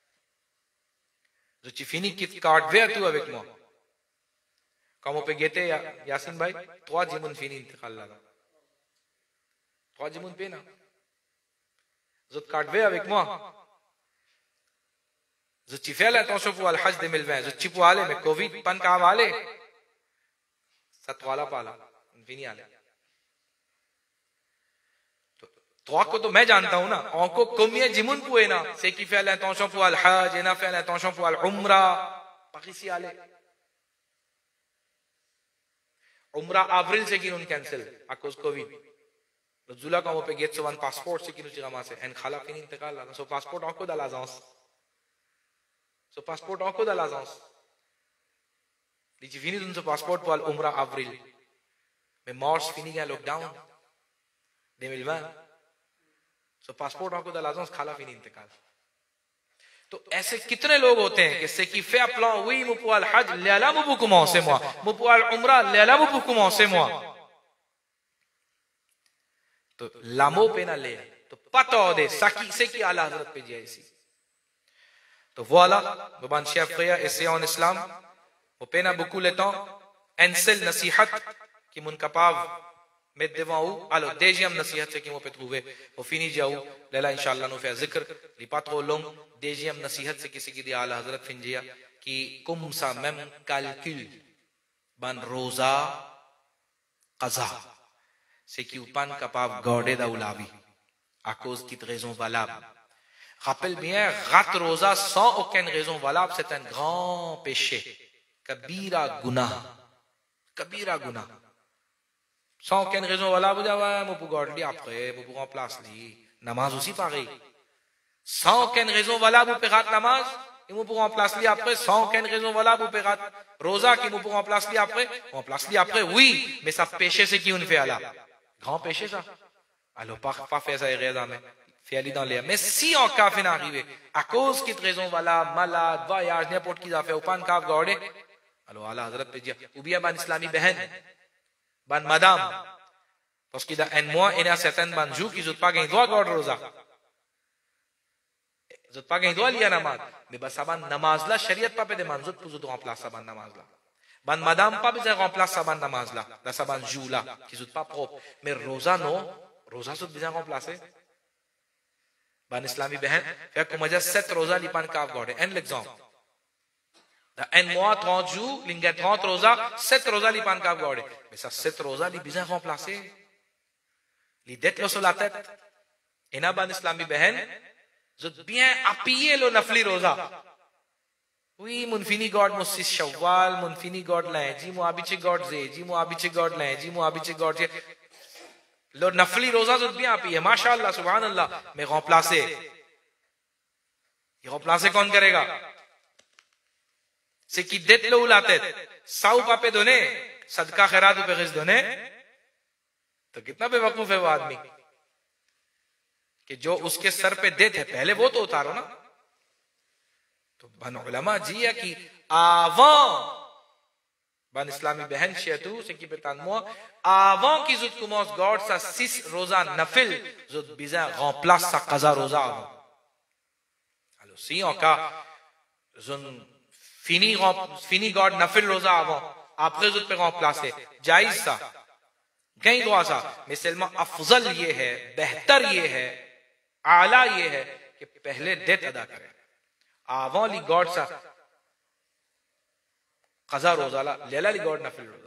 Je tu finis qui carte vert tout avec moi. Comme on peut guetter Yassine Bhai, trois jimun finis intiqal là. Trois jimun pe na. Je te carte vert avec moi. Je tu fais l'attention pour aller Hajj deux mille vingt. Je tu peux aller mais Covid pan ka aller. Ça trois là pas là. On finit aller. Trois ko to main janta hu na, onko combien jimun poué na, c'est qui fait l'intention pour al hajj, et na fait l'intention pour al umrah, par ici aller. Umrah avril se qui nous cancel à cause Covid. Le zula quand on peut get so un passeport se qui nous tira masse, en khala fini intégrale là, so passeport encore dans l'agence. So passeport encore dans l'agence. Dit fini dans ce passeport pour al umrah avril. Mais mars fini un lockdown deux mille vingt. So passport आपको दलाज़ों से खाला भी नहीं इंतकाल. तो ऐसे कितने लोग होते हैं कि से की fait appelant oui moi pour al hajj léala moi pour commencer moi moi pour al umrah léala moi pour commencer moi. तो लामो पे ना ले तो पता हो दे सकी से की आला हज़रत पे जाए इसी. तो voilà बबान शेफ frères et c'est en islam वो पे ना beaucoup le temps un seul nasihat qui mon capable mettre devant vous. Alors, deuxième nasihat, c'est qui m'ont peut trouver. Au fini, j'aou. Là, Inch'Allah, nous fait zikr. Il n'est pas trop long. Deuxième nasihat, c'est qui c'est qui dit à la Hazrat Finjia, qui, comme ça, même calcul, ban rosa, qaza. C'est qui ou pas capable de garder d'aoulavi. À cause d'une raison valable. Rappelle bien, rat rosa sans aucune raison valable, c'est un grand péché. Kabira guna. Kabira guna. Sans aucune raison valable, vous dites, ouais, moi pour garder après, moi pour remplacer. Namaz aussi pareil. Sans aucune raison valable, vous pouvez rater namaz, et moi pour remplacer après, sans aucune raison valable, vous pouvez rater rosa, qui moi pour remplacer après, remplacer après, oui, mais ça péché, c'est qui on fait là. Grand péché, ça. Alors, pas, pas faire ça, mais faire aller dans l'air. Mais si en cas fait n'arriver, à cause d'une raison valable, malade, voyage, n'importe qui a fait, ou pas de cave garder, alors Allah Hazrat peut dire, ou bien ban islami behen, ban madame, parce qu'il y a un mois, il y a certaines banjou qui n'ont pas gagné droit de garder rosa. Ils n'ont pas gagné droit de lire namaz. Mais bah, ça ban namaz là, shariat pas peut demander pour nous remplacer ban namaz là. Ban madame pas besoin de remplacer ban namaz là, là ça banjou là, qui n'ont pas propre. Mais rosa non, rosa sont besoin de remplacer. Ban islami behen, fait comme dire sept rosa li pan kav garder. Un exemple. Dans un mois, trente jours, il y a trente rosa, sept rosa li pan kav garder. Mais ça, sept rosa li besoin de remplacer. Les dettes sur la tête. Et na ban islami behen, je bien appuyer le nafli rosa. Oui, mon fini garde mon six shawwal, mon fini garde lundi, mon habitué garde jeudi, mon habitué garde lundi, mon habitué garde. Le nafli rosa je bien appuyer, mashallah, subhanallah, mais remplacer. Il remplacer कौन करेगा? C'est qui dette le ou la tête. Ça ou pas peut donner, sadka khairat ou peut donner. تو کتنا بے وقوف ہے وہ آدمی کہ جو اس کے سر پہ دیت ہے پہلے وہ تو اتارو نا. تو بن علماء جی ہے کہ avant بن اسلامی بہن شیطو سے کی pétan moi avant qu'ils commencent garde sa six rosa nafil zut bizarre remplace sa qaza rosa avant. Alors si en cas zun fini fini garde nafil rosa avant après zut peut remplacer jaïz ça. کہیں دعا سا مثل ما افضل یہ ہے، بہتر یہ ہے، اعلیٰ یہ ہے کہ پہلے دیت ادا کریں. آوان لی گوڑ سا قضا روزہ لیلہ لی گوڑ نفل روزہ.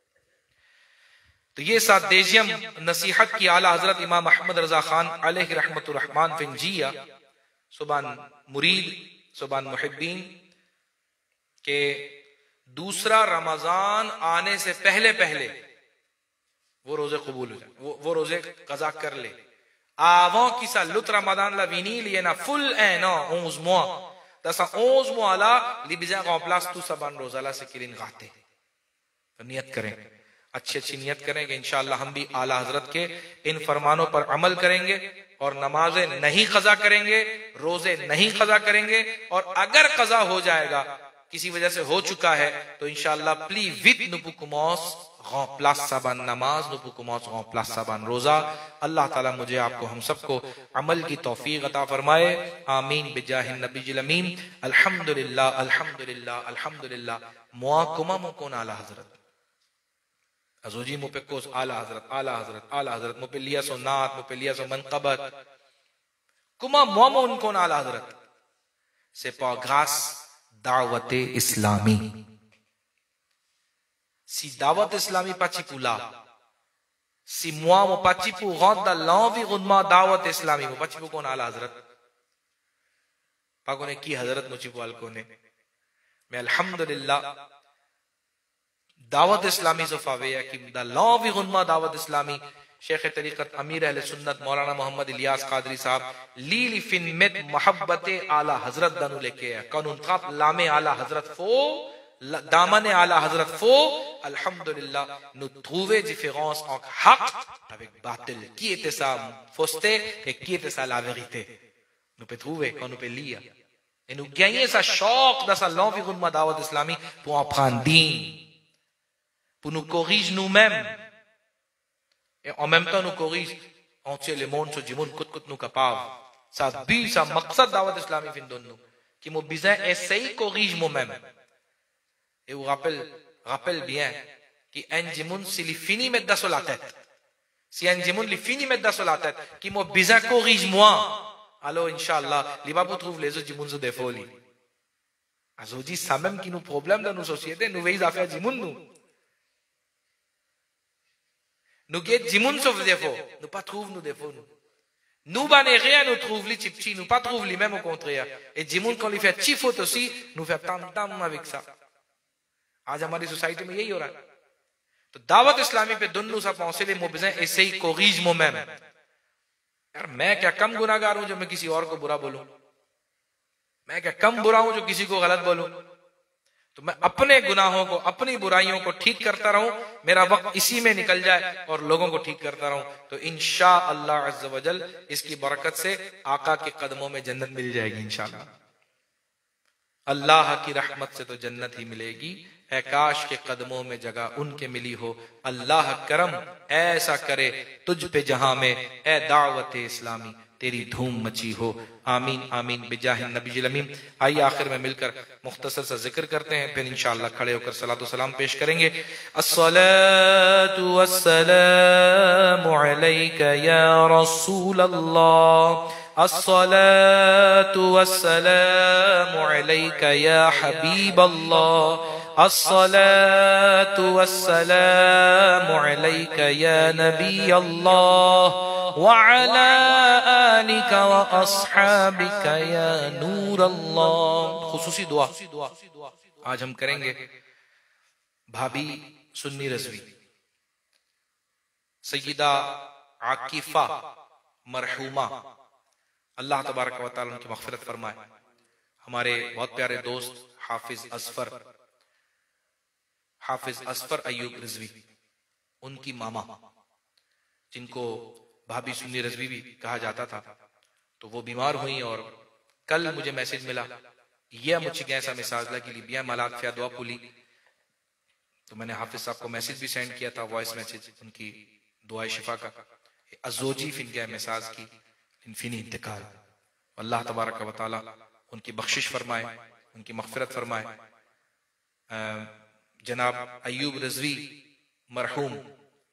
تو یہ ساتھ دیجیم نصیحت کی اعلیٰ حضرت امام احمد رضا خان علیہ رحمت الرحمن فنجیہ سبحان مرید سبحان محبین کہ دوسرا رمضان آنے سے پہلے پہلے وہ روزے قبول ہو جائے، وہ, وہ روزے قضا کر لے. آوان کسا لط رمضان لوینی لینا فل اینا اونز موا دسا اونز موا لا لی بیزا غاپلاس تو سبان روزہ لا سکرین غاتے. نیت کریں، اچھی اچھی نیت کریں کہ انشاءاللہ ہم بھی اعلیٰ حضرت کے ان فرمانوں پر عمل کریں گے اور نمازیں نہیں قضا کریں گے، روزے نہیں قضا کریں گے، اور اگر قضا ہو جائے گا کسی وجہ سے ہو چکا ہے تو انشاءاللہ پلی ویت نپو کموس غاں پلاس سابان نماز نپو کموس غاں پلاس سابان روزہ. اللہ تعالیٰ مجھے آپ کو ہم سب کو عمل کی توفیق عطا فرمائے. آمین بجاہ النبی الامین. الحمدللہ الحمدللہ الحمدللہ. موا کما مکون اعلیٰ حضرت ازوجی مو پہ کوس اعلیٰ حضرت اعلیٰ حضرت اعلیٰ حضرت مو پہ لیا سو نات مو پہ لیا سو منقبت کما مومو ان کون اعلیٰ حضرت سے پاگاس دعوت اسلامی سی دعوت اسلامی پاچی پولا سی موامو پاچی پو غد دا لانوی غدما دعوت اسلامی مو پاچی پو کون اعلیٰ حضرت پاکو نے کی حضرت مجھے پوال کو نے میں الحمدللہ دعوت اسلامی صفاویہ کی دا لانوی غدما دعوت اسلامی شیخ طریقت امیر اہل سنت مولانا محمد الیاس قادری صاحب لیلی فن مت محبت اعلیٰ حضرت دنو لے کے قانون قاب لام اعلیٰ حضرت فو دامن اعلیٰ حضرت فو الحمدللہ نو تھووے جی فیغانس آنکھ حق تاویک باطل کیے تیسا فستے ایک کیے تیسا لاویغیتے نو پہ تھووے کانو پہ لیا انو گیئے سا شوق دا سا لانوی غدما دعوت اسلامی پو آپ خاندین پو نو کوغیج نو میم et en même temps nous corrige entier le monde so jimoun kut kut nous capable ça but ça maqsad dawat islami fin donne nous qui mo bizin essaye corrige moi-même et vous rappelle rappelle bien que un jimoun si li fini mettre sur la tête si un jimoun li fini mettre sur la tête qui mo bizin corrige moi alors inchallah li va pour trouver les autres jimoun so des folies azodi ça même qui nous problème dans nos sociétés nous veillons à faire jimoun nous nous guette jimoun sauf défaut nous pas trouve nos défauts nous nous bané rien nous trouve les chipchi nous pas trouve les mêmes au contraire et jimoun quand il fait chi faute aussi nous fait tam tam avec ça آج ہماری society میں یہی ہو رہا ہے. تو دعوت اسلامی پہ دنوں سا پہنچے لے مبزیں ایسے ہی کوریج مو میں یار میں کیا کم گناہگار ہوں جو میں کسی اور کو برا بولوں, میں کیا کم برا ہوں جو کسی کو غلط بولوں. تو میں اپنے گناہوں کو اپنی برائیوں کو ٹھیک کرتا رہوں, میرا وقت اسی میں نکل جائے اور لوگوں کو ٹھیک کرتا رہوں, تو انشاءاللہ عز و جل اس کی برکت سے آقا کے قدموں میں جنت مل جائے گی انشاءاللہ. اللہ کی رحمت سے تو جنت ہی ملے گی, اے کاش کے قدموں میں جگہ ان کے ملی ہو. اللہ کرم ایسا کرے تجھ پہ جہاں میں, اے دعوت اسلامی تیری دھوم مچی ہو. آمین آمین بجاہ النبی الامین. آئیے آخر میں مل کر مختصر سا ذکر کرتے ہیں, پھر انشاءاللہ کھڑے ہو کر صلاۃ و سلام پیش کریں گے. الصلاۃ والسلام علیک یا رسول اللہ, الصلاۃ والسلام علیک یا حبیب اللہ, الصلاۃ والسلام علیک یا نبی اللہ, وعلى آلك وأصحابك يا نور اللہ. خصوصی دعا آج ہم کریں گے بھابی سنی رضوی, سیدہ عاکفہ مرحومہ, اللہ تبارک و تعالیٰ ان کی مغفرت فرمائے. ہمارے بہت پیارے دوست حافظ اصفر حافظ اصفر ایوب رضوی, ان کی ماما جن کو بھابی سنی رضوی بھی کہا جاتا تھا, تو وہ بیمار ہوئی اور کل مجھے میسج ملا یہ مجھے ایسا مساج لگی لیبیا مالات فیا دعا پولی, تو میں نے حافظ صاحب کو میسج بھی سینڈ کیا تھا, وائس میسج ان کی دعائے شفا کا. ازوجی فن گیا مساج کی انفینی انتقال, اللہ تبارک و تعالی ان کی بخشش فرمائے, ان کی مغفرت فرمائے. جناب ایوب رضوی مرحوم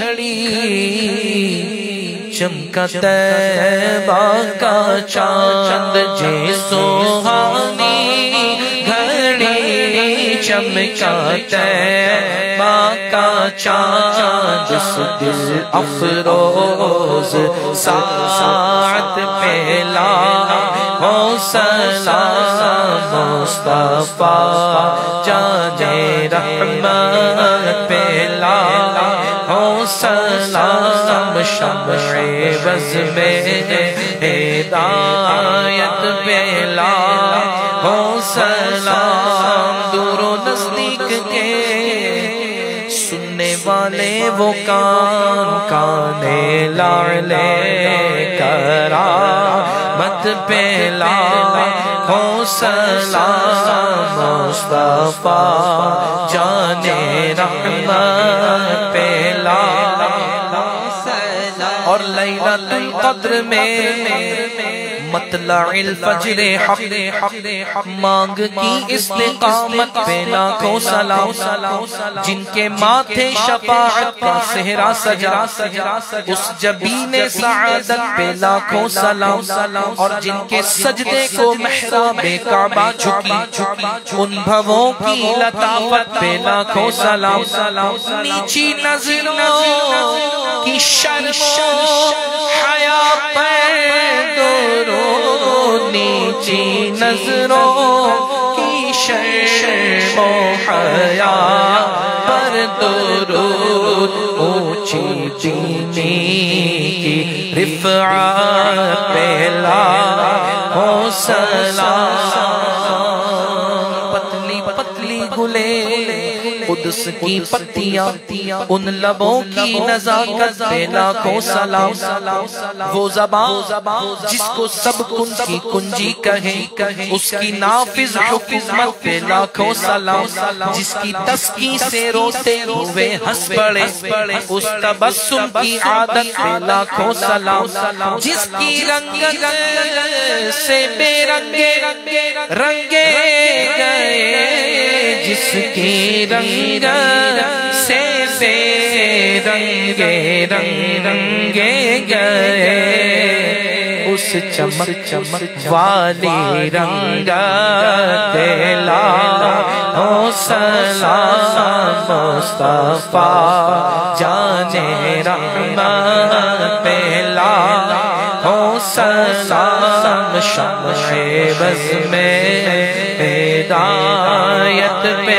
گھڑی چمکا طیبہ کا چاند جے سوہانی گھڑی چمکا طیبہ کا چاند اس دل افروز ساعت پہلا ہو سلام مصطفیٰ جانے رحمت پہلا ہو سلام شمع بز میں ہدایت پہلا ہو سلام دور و نزدیک کے سننے والے وہ کان کانے لعلے کرامت پہلا ہو سلام مصطفیٰ جانے رحمت پہلا اور لیلۃ القدر میں مطلع الفجر حق مانگ کی استقامت پہ لاکھوں سلام جن کے ماتھے شفاعت کا صحرا سجا اس جبین سعادت پہ لاکھوں سلام اور جن کے سجدے کو محراب کعبہ جھکی ان بھووں کی لطافت پہ لاکھوں سلام نیچی نظروں کی شرم و حیا پر درود نیچی نظروں کی شرم و حیا پر درود اونچی چینی کی رفعت پہلا ہو سلام پتلی پتلی گلے قدس کی پتیاں ان لبوں کی نزاکت پہ لاکھوں سلام وہ زبان جس کو سب کن کی کنجی کہے اس کی نافذ حکومت پہ لاکھوں سلام جس کی تسکی سے روتے ہوئے ہنس پڑے اس تبسم کی عادت پہ لاکھوں سلام جس کی رنگ سے بے رنگے رنگے گئے جس کی رنگ سے بے رنگے رنگ رنگے گئے اس چمک چمک والی رنگت لاکھوں سلام مصطفیٰ جانے رحمت پہلا ہو سلام شمع بز میں ہدایت پہ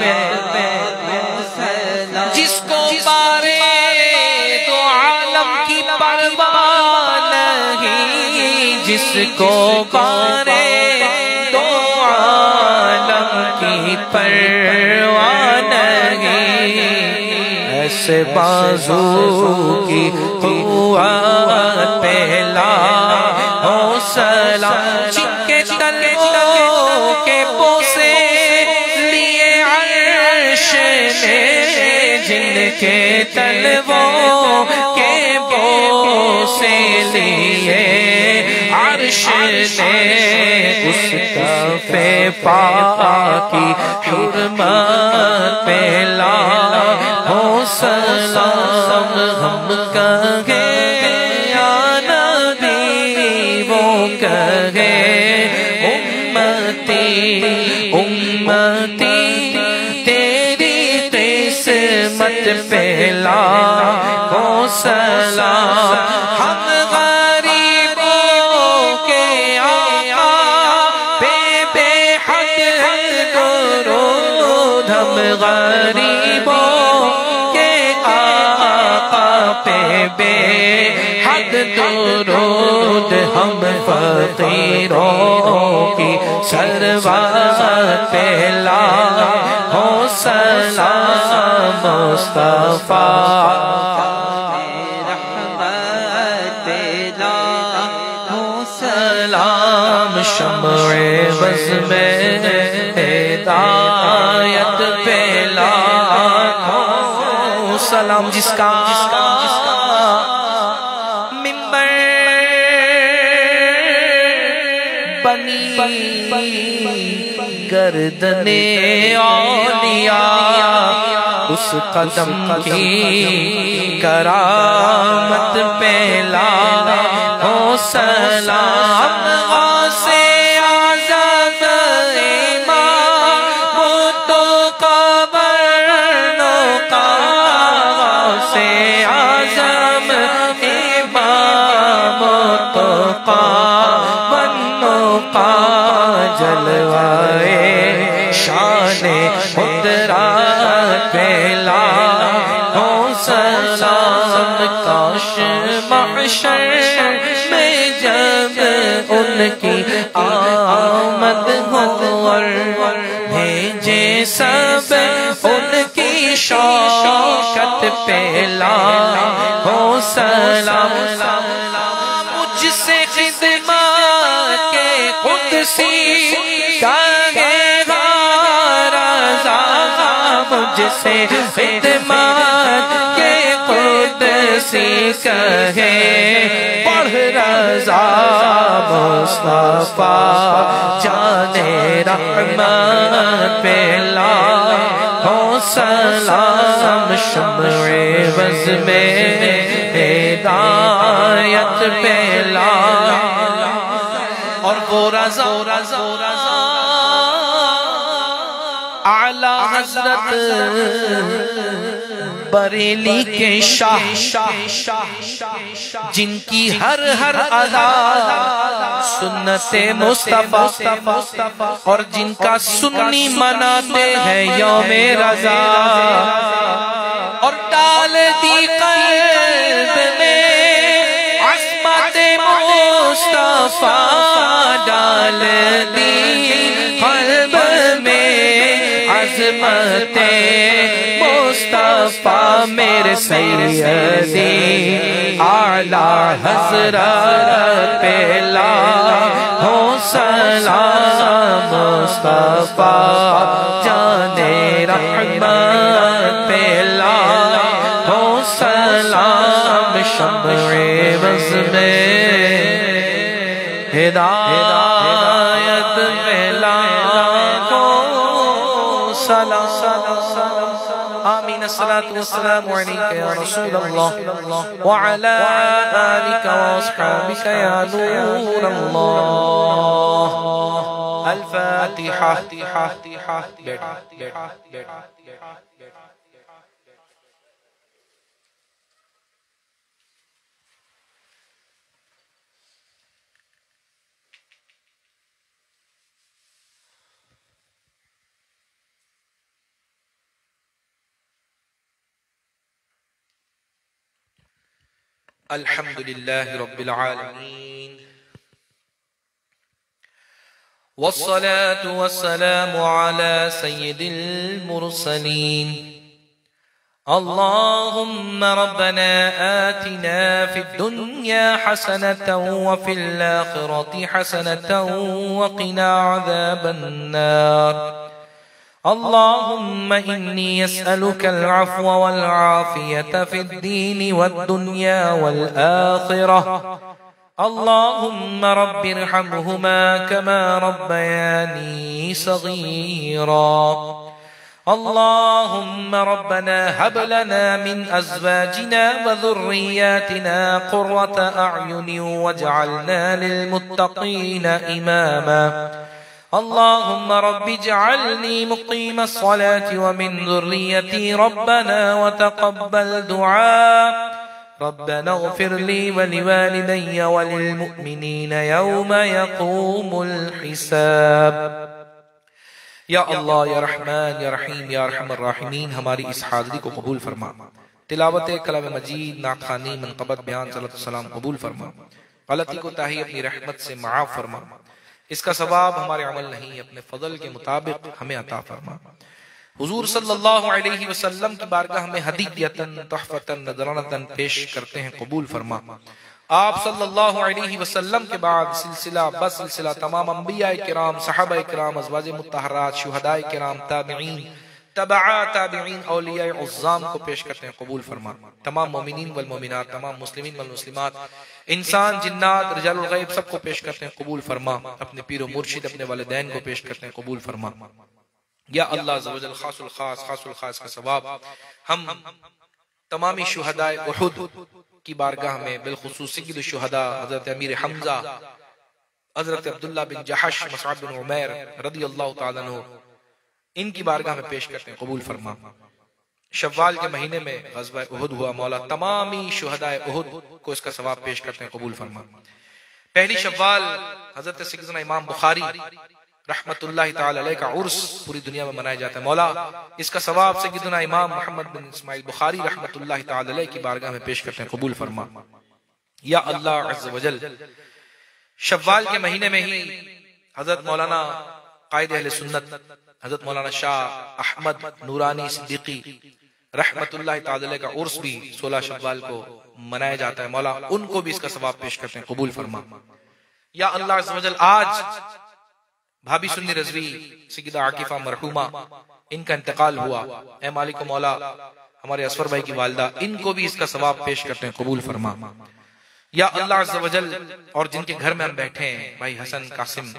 جس کو بارے تو عالم کی پرواہ نہیں جس کو بارے تو عالم کی پرواہ نہیں ایسے بازو کی قوت پہلا ہو سلام جن کے تلووں کے بوسے لیے عرش نے جن کے تلووں کے بوسے لیے عرش نے اس کف پاکی حرمت پہلا ہو سلام ہم کہے یا نبی وہ کہے امتی امتی تیری قسمت پہلا ہو سلام ہم غریبوں کے آقا پہ بے حد درود ہم غریبوں کے آقا پہ بے حد درود ہم فقیروں کی سروت پہلا ہو سلام مصطفیٰ سلام شمع بز میں ہدایت پہلا ہو سلام جس کا ممبر بنی گردن اولیاء اس قدم کی کرامت پہ لاکھوں سلام غوثِ اعظم امام تو قبرنوں کا غوثِ اعظم امام تو قبرنوں کا جلوائے شان قدرت پہ لاکھوں سلام کاش محشر میں جب ان کی آمد ہو اور بھیجے سب ان کی شوکت پہ لاکھوں سلام مجھ سے خدمت کے قدسی کہے مجھ سے خدمت کے قدسی کہے پڑھ رضا مصطفیٰ جان رحمت پہ لاکھوں سلام شمع وز میں ہدایت پہ لاکھوں اور وہ رضا اعلیٰ حضرت بریلی کے شاہ جن کی ہر ہر ادا سنت مصطفیٰ اور جن کا سنی مناتے ہیں یوم رضا اور ڈال دی قلب میں عظمت مصطفیٰ ڈال دی قلب میں عظمت مصطفیٰ میرے سیدی اعلیٰ حضرت پہ لاکھوں سلام مصطفیٰ جان رحمت پہ لاکھوں سلام شمع وز میں ہدایت پہ لاکھوں سلام آمین الصلاة والسلام علیکہ یا رسول اللہ وعلا آلکہ واصحابکہ یا نور اللہ الفاتحہ الحمد لله رب العالمين والصلاة والسلام على سيد المرسلين اللهم ربنا آتنا في الدنيا حسنة وفي الآخرة حسنة وقنا عذاب النار اللهم إني أسألك العفو والعافية في الدين والدنيا والآخرة اللهم رب ارحمهما كما ربياني صغيرا اللهم ربنا هب لنا من أزواجنا وذرياتنا قرة أعين واجعلنا للمتقين إماما اللهم رب اجعلني مقيم الصلاة ومن ذريتي ربنا وتقبل دعاء ربنا اغفر لي ولوالدي وللمؤمنين يوم يقوم الحساب یا اللہ یا رحمان یا رحیم یا ارحم الراحمین ہماری اس حاضری کو قبول فرما، تلاوت کلام مجید، نعت خوانی، منقبت، بیان، صلاۃ السلام قبول فرما، غلطی کو تاہی اپنی رحمت سے معاف فرما، اس کا ثواب ہمارے عمل نہیں اپنے فضل کے مطابق ہمیں عطا فرما۔ حضور صلی اللہ علیہ وسلم کی بارگاہ میں ہدیۃً تحفۃً نذرانۃً پیش کرتے ہیں، قبول فرما۔ آپ صلی اللہ علیہ وسلم کے بعد سلسلہ بس سلسلہ تمام انبیاء کرام، صحابہ کرام، ازواج مطہرات، شہداء کرام، تابعین، تبع تابعین، اولیاء عظام کو پیش کرتے ہیں، قبول فرما۔ تمام مومنین والمومنات، تمام مسلمین والمسلمات، انسان، جنات، رجال الغیب، سب کو پیش کرتے ہیں، قبول فرما۔ اپنے پیر و مرشد، اپنے والدین کو پیش کرتے ہیں، قبول فرما۔ یا اللہ عز و جل خاص الخاص خاص الخاص کا ثواب ہم تمامی شہداء احد کی بارگاہ میں، بالخصوص سید الشہداء حضرت امیر حمزہ، حضرت عبداللہ بن جحش، مصعب بن عمیر رضی اللہ تعالیٰ عنہ، ان کی بارگاہ میں پیش کرتے ہیں، قبول فرما۔ شوال کے مہینے میں غزوہ احد ہوا، مولا تمامی شہداء احد کو اس کا ثواب پیش کرتے ہیں، قبول فرما۔ پہلی شوال حضرت سیدنا امام بخاری رحمت اللہ تعالی علیہ کا عرس پوری دنیا میں منایا جاتا ہے، مولا اس کا ثواب سیدنا امام محمد بن اسماعیل بخاری رحمت اللہ تعالی علیہ کی بارگاہ میں پیش کرتے ہیں، قبول فرما۔ یا اللہ عز و جل شوال کے مہینے میں ہی حضرت مولانا قائد اہل سنت حضرت مولانا شاہ احمد نورانی صدیقی رحمت اللہ تعالی علیہ کا عرس بھی سولہ شوال کو منایا جاتا ہے، مولا ان کو بھی اس کا ثواب پیش کرتے ہیں، قبول فرما۔ یا اللہ عز و جل آج بھابی سنی رضوی سیدہ عاکفہ مرحومہ ان کا انتقال ہوا، اے مالک و مولا ہمارے اسور بھائی کی والدہ، ان کو بھی اس کا ثواب پیش کرتے ہیں، قبول فرما۔ یا اللہ عز و جل اور جن کے گھر میں ہم بیٹھے ہیں بھائی حسن قاسم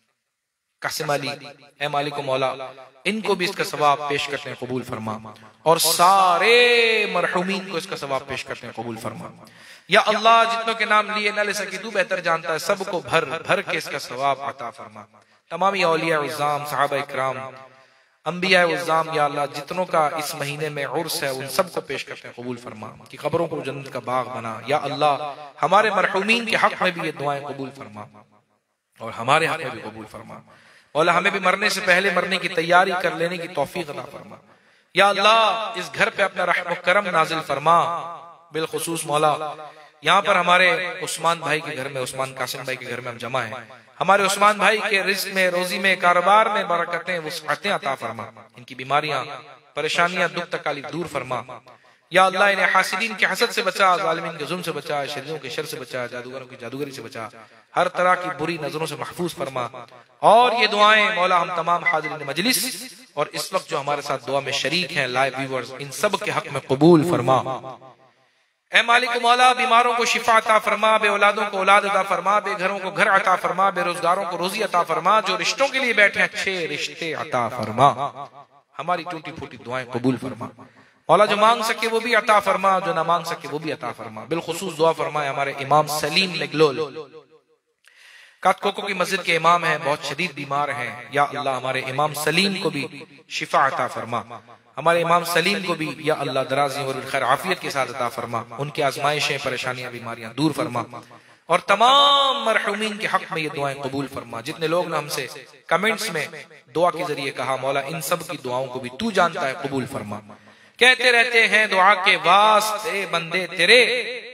قاسم علی، اے مالک و مولا ان کو بھی اس کا ثواب پیش کرتے ہیں، قبول فرما، اور سارے مرحومین کو اس کا ثواب پیش کرتے ہیں، قبول فرما۔ یا اللہ جتنوں کے نام لیے نہ لے سکی تو بہتر جانتا ہے، سب کو بھر بھر کے اس کا ثواب عطا فرما۔ تمامی اولیاء عظام، صحابہ اکرام، انبیاء عظام، یا اللہ جتنوں کا اس مہینے میں عرس ہے ان سب کو پیش کرتے ہیں، قبول فرما، کہ قبروں کو جنت کا باغ بنا۔ یا اللہ ہمارے مرحومین کے حق میں بھی یہ دعائیں قبول فرما اور ہمارے حق میں بھی قبول فرما۔ مولا ہمیں بھی مرنے سے پہلے مرنے کی تیاری کر لینے کی توفیق عطا فرما۔ یا اللہ اس گھر پہ اپنا رحم و کرم نازل فرما، بالخصوص مولا یہاں پر ہمارے عثمان بھائی کے گھر میں، عثمان قاسم بھائی کے گھر میں ہم جمع ہیں، ہمارے عثمان بھائی کے رزق میں، روزی میں، کاروبار میں برکتیں وسعتیں عطا فرما، ان کی بیماریاں، پریشانیاں، دکھ تکالیف دور فرما۔ یا اللہ انہیں حاسدین کے حسد سے بچا، ظالمین کے ظلم سے بچا، شریروں کے شر سے بچا، جادوگروں کی جادوگری سے بچا، ہر طرح کی بری نظروں سے محفوظ فرما۔ اور یہ دعائیں مولا ہم تمام حاضرین مجلس اور اس وقت جو ہمارے ساتھ دعا میں شریک ہیں لائیو ویورز، ان سب کے حق میں قبول فرما۔ اے مالک مولا بیماروں کو شفا عطا فرما، بے اولادوں کو اولاد عطا فرما، بے گھروں کو گھر عطا فرما، بے روزگاروں کو روزی عطا فرما، جو رشتوں کے لیے بیٹھے ہیں اچھے رشتے عطا فرما، ہماری ٹوٹی پھوٹی دعائیں قبول فرما۔ مولا جو مانگ سکے وہ بھی عطا فرما، جو نہ مانگ سکے وہ بھی عطا فرما۔ بالخصوص دعا فرمائے ہمارے امام سلیم نگلول، کاتکوکو کی مسجد کے امام ہیں، بہت شدید بیمار ہیں، یا اللہ ہمارے امام سلیم کو بھی شفا عطا فرما، ہمارے امام سلیم کو بھی یا اللہ درازی اور خیر عافیت کے ساتھ عطا فرما، ان کی آزمائشیں، پریشانیاں، بیماریاں دور فرما، اور تمام مرحومین کے حق میں یہ دعائیں قبول فرما۔ جتنے لوگ نے ہم سے کمنٹس میں دعا کے ذریعے کہا، مولا ان سب کی دعاؤں کو بھی تو جانتا ہے، قبول فرما۔ کہتے رہتے ہیں دعا کے واسطے بندے تیرے،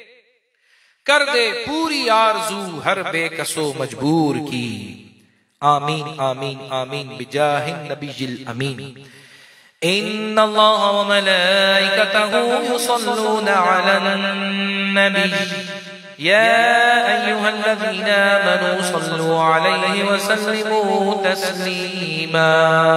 کر دے پوری آرزو ہر بے کسو مجبور کی، آمین آمین آمین بجاہ النبی الامین۔ ان اللہ وملائکتہ یصلون علی النبی یا ایہا الذین آمنوا صلوا علیہ وسلموا تسلیما۔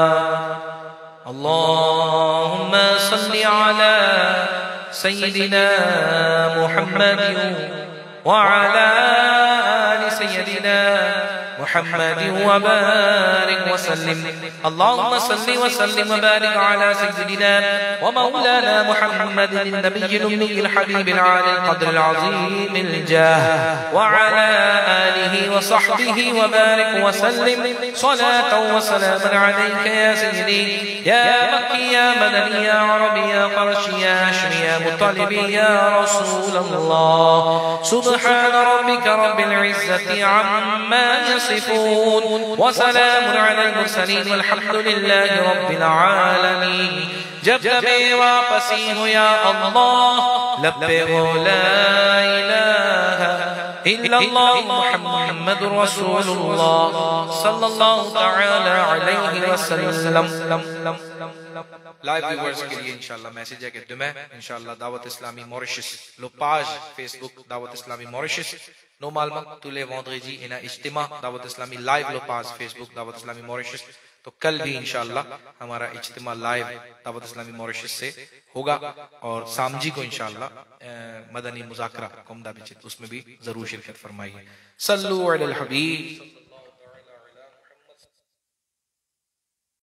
اللهم صل على سيدنا محمد وعلى آل سيدنا محمد وبارك وسلم۔ اللهم صل وسلم وبارك على سيدنا ومولانا محمد النبي الأمي الحبيب العالي القدر العظيم الجاه وعلى آله وصحبه وبارك وسلم صلاة وسلاما عليك يا سيدي يا مكي يا مدني يا عربي يا قرشي يا هاشمي يا مطلبي يا رسول الله۔ سبحان ربك رب العزة عما يصفون وسلام على المرسلين والحمد لله رب العالمين۔ جب جبے واپسی ہو یا اللہ، لب پہ ہو لا الہ الا اللہ محمد رسول اللہ صلی اللہ تعالی علیہ وسلم۔ لائیو ویورز کے لیے انشاءاللہ میسیج ہے کہ دمیں انشاءاللہ دعوت اسلامی موریشس لوپاج فیس بک دعوت اسلامی موریشس نو معلومات تولے وندریجی انہا اجتماع دعوت اسلامی لائیو لوپاج فیس بک دعوت اسلامی موریشس۔ تو کل بھی انشاءاللہ ہمارا اجتماع لائیو دعوت اسلامی موریشس سے ہوگا، اور سامجی کو انشاءاللہ مدنی مذاکرہ کمدہ بچت اس میں بھی ضرور شرکت فرمائیے۔ صلو علی الحبیب